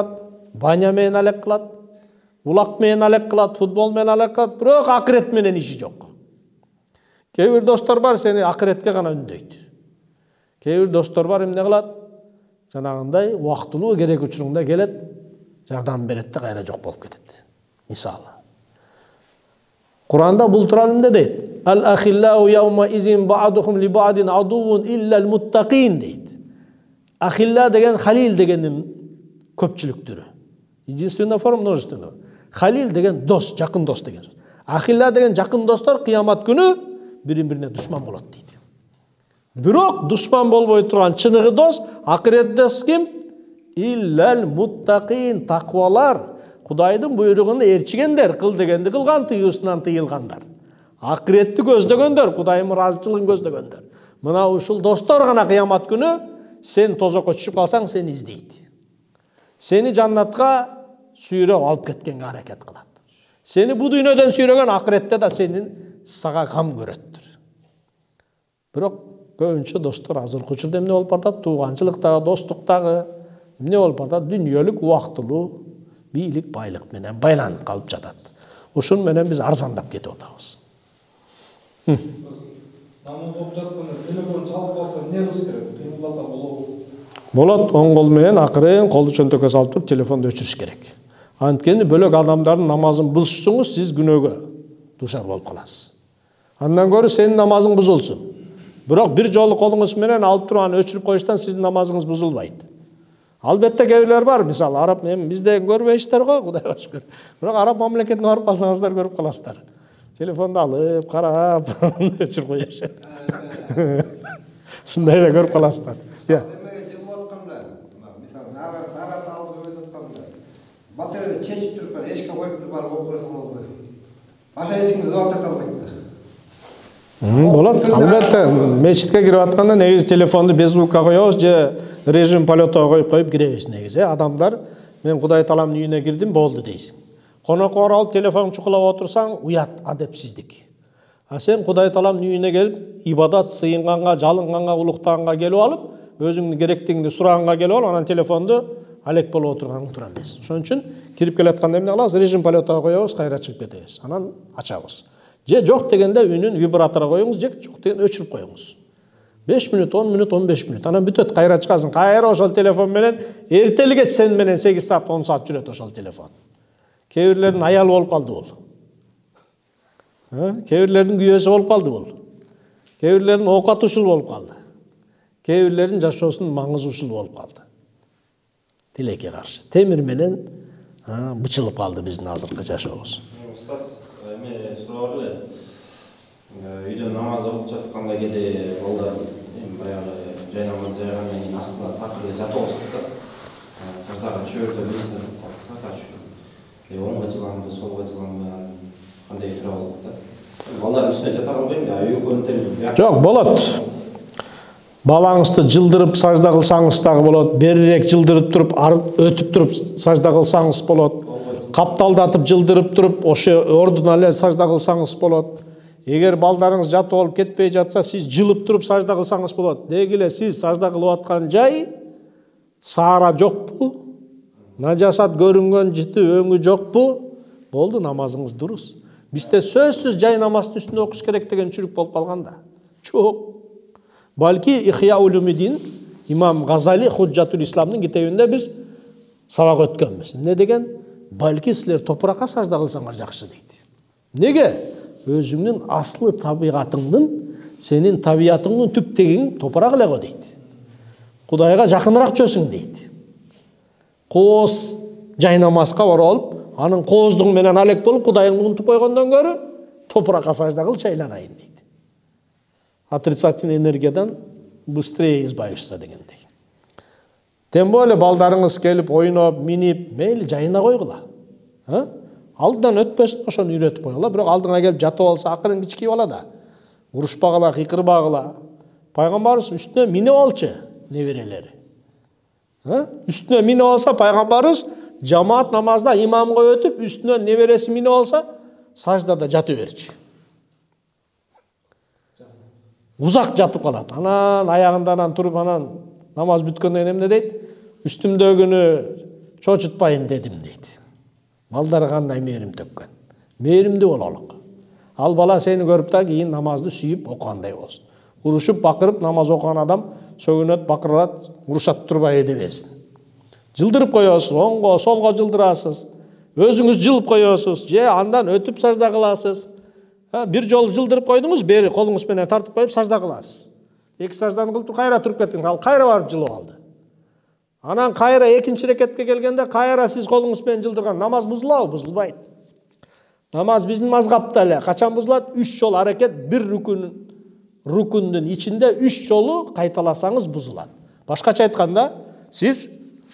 баня менен алек кылат, улак менен алек кылат, футбол менен алек кылат, бирок акырет менен иши жок. Кээ бир достор бар, сени акыретке гана үндөйт. Кээ бир достор бар, эмне кылат? Жанагындай убактылуу керек учуруңда келет, жардам берет да кайра жок болуп кетет. Мисалы. Куранда бул тууралуу эмне дейт? Ал-ахиллау яума изин ба'духум ли ба'дин адувун иллал муттақин дейт. Ахилла деген халил дегенин көпчүлүк түрү. Единственная форма множественного. Халил деген дос, жакын дос деген сөз. Ахилла деген жакын достор кыямат күнү бири-бирине душман болот дейт. Бирок душман болбой турган чыныгы дос, акырет дос ким? Иллал муттақин, таквалар. Кудайдын буйругуна ээрчигендер, кыл дегенди кылган, тыюусунан тыйылгандар. Акыретти көздөгөндөр, Кудайдын ыраазычылыгын көздөгөндөр. Мына ушул достор гана кыямат күнү сен тозокко түшүп калсаң, сени издейт. Сени жаннатка сүйрөп алып кеткенге аракет кылат. Сени бу дүйнөдөн сүйрөгөн акыретте да сенин сага кам көрөттүр. Бирок көбүнчө достор азыркы учурда эмне болуп бардат? Тууганчылыктагы, достуктагы эмне болуп бардат? Дүнүйөлүк, убактылуу бийлик, байлык менен байланып калып жатат. Ушун менен биз арзандап кетип атабыз. Намаз окуп жатканда телефон чалып калса эмне кылыш керек? Кыймылдаса болобу? Болот, оң кол менен акырын колду чөнтөккө салып туруп телефонду өчүрүш керек. Анткени бөлөк адамдардын намазын бузсуңуз, сиз күнөөгө дуушар болуп каласыз. Андан көрө сенин намазың бузулсун. Бирок бир жолу колуңуз менен алып туруп аны өчүрүп коюштан сиздин намазыңыз бузулбайт. Албетте кээбирлер бар, мисалы араб бизде көрбөйсүздөр го, Кудайга шүкүр. Бирок араб мамлекетине барып калсаңыздар көрүп каласыздар. Телефонду алып, карап, өчүрүп коюшат. Шундай эле көрүп каласыздар. Батарея чечип туруп, эшикке коюп туруп барып окуп көрсөң болбойт. Башка эчкимде заводта калбайт да. Болот, албетте, мечитке кирип атканда негизи телефонду без звукка коебуз же режим полетого коюп киребиз негизи. Адамдар, мен Кудай Тааланын үйүнө кирдим, болду дейсиң. Конокко алып телефон чукулап отурсаң, уят, адепсиздик. А сен Кудай Тааланын үйүнө келип, ибадат сыйынганга, жалынганга, улуктаганга келип алып, өзүңдүн керектигиңди сураганга келип алып, анан телефонду алек болуп отурганың туура эмес. Ошон үчүн кирип келатканда эмне кылабыз? Режим полетого коебуз, кайра чыгып кетебиз. Анан ачабыз. Же жок дегенде үнүн вибраторго коюңуз, же жок деген өчүрүп коюңуз. 5 мүнөт, 10 мүнөт, 15 мүнөт. Анан бүтөт, кайра чыгасың. Кайра ошол телефон менен эртелге сен менен 8 саат, 10 саат жүрөт ошол телефон. Кээ бирлердин аялы болуп калды бул. Кээ бирлердин күйөөсү болуп калды бул. Кээ бирлердин оокаты ушул болуп калды. Кээ бирлердин жашоосунун маңызы ушул болуп калды. Тилекке каршы. Темир менен бычылып калды биздин азыркы жашообуз. Устаз, эме суроо эле. Үйдө намаз окуп жатканда кээде балдар баягы жай намаз жайгандан астына такыр жатып алышат да. Сартага чөйрөдө бирисине жуп калат, сарта чөйрө. Оңго жыланбы, солго жыланбы, кандай тура болот да. Балдар үстүнө жата калбайм да, үйгө Жок, болот. Балаңызды жылдырып сажда кылсаңыз дагы болот, берирээк жылдырып туруп, өтүп туруп сажда кылсаңыз болот. Капталдатып жылдырып туруп, ошо ордуна эле сажда кылсаңыз болот. Эгер балдарыңыз жатып алып кетпей жатса, сиз жылып туруп сажда кылсаңыз болот. Деги эле сиз сажда кылып аткан жай саара жокпу? Нажасат көрүнгөн жыты өңү жокпу? Болду, намазыңыз дурус. Бизде сөзсүз жай намаздын үстүндө окуш керек деген чүрүк болуп калган да. Жок. Балки Ихя Улумидин имам Газали Худжатул Исламдын китебинде биз сабак өткөнбүз. Эмне деген? Балки силер топуракка сажда кылсаңар жакшы дейт. Неге? Өзүңдүн аслы табигатыңдын, сенин табиятыңдын түптегиң топурак эле го дейт. Кудайга жакыныраак чөсүң дейт. Кооз жай намазга барып алып, анын кооздугу менен алек болуп Кудайыңды унутуп койгондон көрө топуракка сажда кылчы айланайын дейт. Отрицательный энергиядан быстрее избавишься дегендей. Тем более балдарыңыз келип ойноп, минип, мейли жайына койгула. Алдынан өтпөсүн, ошону үйрөтүп койгула, бирок алдыңа келип жатып алса, акырын кичкей бала да. Урушпагыла, кыйкырбагыла. Пайгамбарыбыз үстүнө минип алчы неберелери. Үстүнө минип алса, пайгамбарыбыз жамаат намазда имамга өтүп, үстүнө небереси минип алса, саждада жата берчи. Узак жатып калат. Анан аягында туруп, анан намаз бүткөндөн эмне дейт? Үстүмдөгүнү чочутпайын дедим дейді. Балдар қандай мейірім төккен. Мейірімді болалық. Ал бала сені көріп та кейін намазды сүйіп оқығандай болсын. Ұрышып бақырып намаз оқыған адам сөгінет бақырат ұрышат тұрбай едебесін. Жылдырып қоясыз, оңға, солға жылдырасыз. Өзіңіз жылып қоясыз, же андан өтіп сажда қыласыз. Bir жол жылдырып қойдыңыз, бері қолыңызбен тартып қойып сажда қыласыз. Екі сажданы қылып қайра тұрып кеттіңіз, ал қайра барып жылып алды. Анан қайра екінші рекетке келгенде қайра сіз қолыңызбен жылдырған намаз бұзылау, бұзылбайды. Намаз біздің мазғапта әле қашан бұзылады? 3 жол әрекет бір рүкүннің ішінде 3 жолу қайталасаңыз бұзылады. Башқаша айтқанда, сіз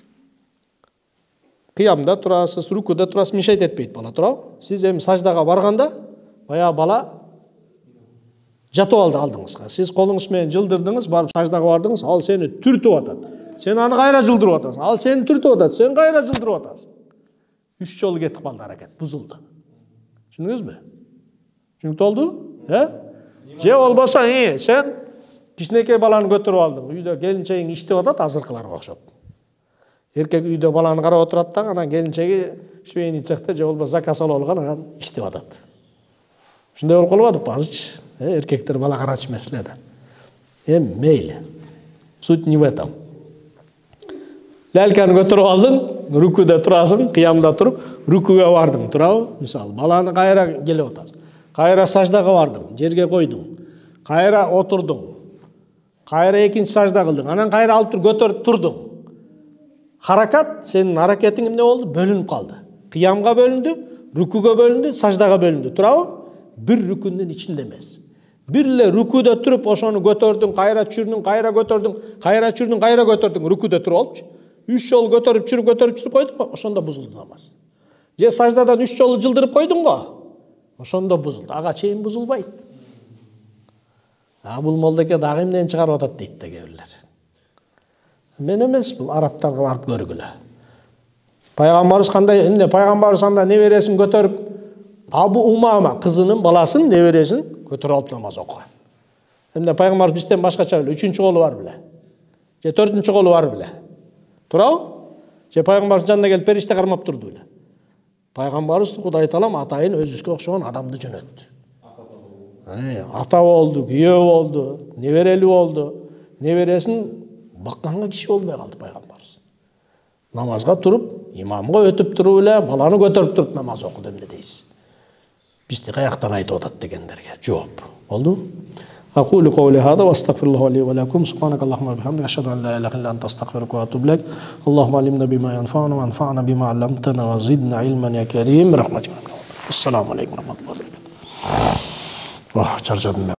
қиямда тұрасыз, рүкүде тұрасыз, мешайт етпейді бала тұрау. Сіз саждаға барғанда, бая бала жатып алды алдыңызға. Сіз қолыңызбен жылдырдыңыз, барып саждаға бардыңыз, ал сені түртіп атады. Сен аны қайра жылдырып атасың, ал сені түртіп атады, сен қайра жылдырып атасың. 3 жолы кетіп қалды әрекет, бұзылды. Түсіндіңіз бе? Түсінікті oldu? Же болбаса, сен кішкентай баланы көтеріп алдың. Үйде келіншегің іштеп атады, азырқыларға ұқсап. Еркек үйде баланы қарап отырады да, ана келіншегі швейный цехте же болбаса заказ алып алған, анан іштеп атады. Шундай болуп калбадык азырчы. Еркектер бала карачы маселе да. Мейлі. Суть не в этом. Ләлканы көтеріп алдың, рүкүдө турасың, қиямда тұрып, рүкүгө бардың, турабы? Мисалы, баланы қайра келіп отасың. Қайра саждаға бардың, жерге қойдың. Қайра отырдың. Қайра екінші сажда қылдың. Анан қайра алып көтеріп тұрдың. Харакат, сенің харакетің не болды? Бөлініп қалды. Қиямға бөлінді, рүкүгө бөлінді, саждаға бөлінді, турабы? Bir rükünden içinde emez. Birle rüküde turup oşonu götürdün, kayra çürdün, kayra götürdün, kayra çürdün, kayra götürdün, rüküde tur olmuş. 3 yol götürüp çürüp koydun mu? Oşonda bozuldu namaz. Je sajdadan 3 yolu cıldırıp koydun mu? Oşonda bozuldu. Ağa çeyin bozulbaydı. Bul moldaki dağımdan çıkarıp atat deydi de gelirler. Men emes bu Araplarga barıp görgülü. Peygamberimiz kanday, indi Peygamberimiz anda ne veresin götürüp Abu Umama kızının balasının neveresini götürüp alıp namaz okuyan. Hem de Peygamber bizden başkaça bile. 3. oğlu var bile. 4. oğlu var bile. Turao? Peygamber canına gelip perişte karmap durdu bile. Peygamberimiz Huday talam atayın özüske okşayan adamdı jönöttü. Ata oldu, kүйөө oldu, nevereli oldu. Neveresin bakkanга kişi olmaya kaldı Peygamberimiz. Namazga turup, imamga ötüp turup bile, balаны götürüp turup namaz okudu hem de deysiz. Bizde kayaktan aytып атат дегендерге жооп. Oldu? أقول قولي هذا واستغفر الله لي ولكم سبحانك اللهم وبحمدك أشهد أن لا إله إلا أنت أستغفرك وأتوب إليك اللهم علمنا بما ينفعنا وانفعنا بما علمتنا وزدنا علما يا كريم برحمتك. السلام عليكم ورحمة الله وبركاته. Çarşadım ben.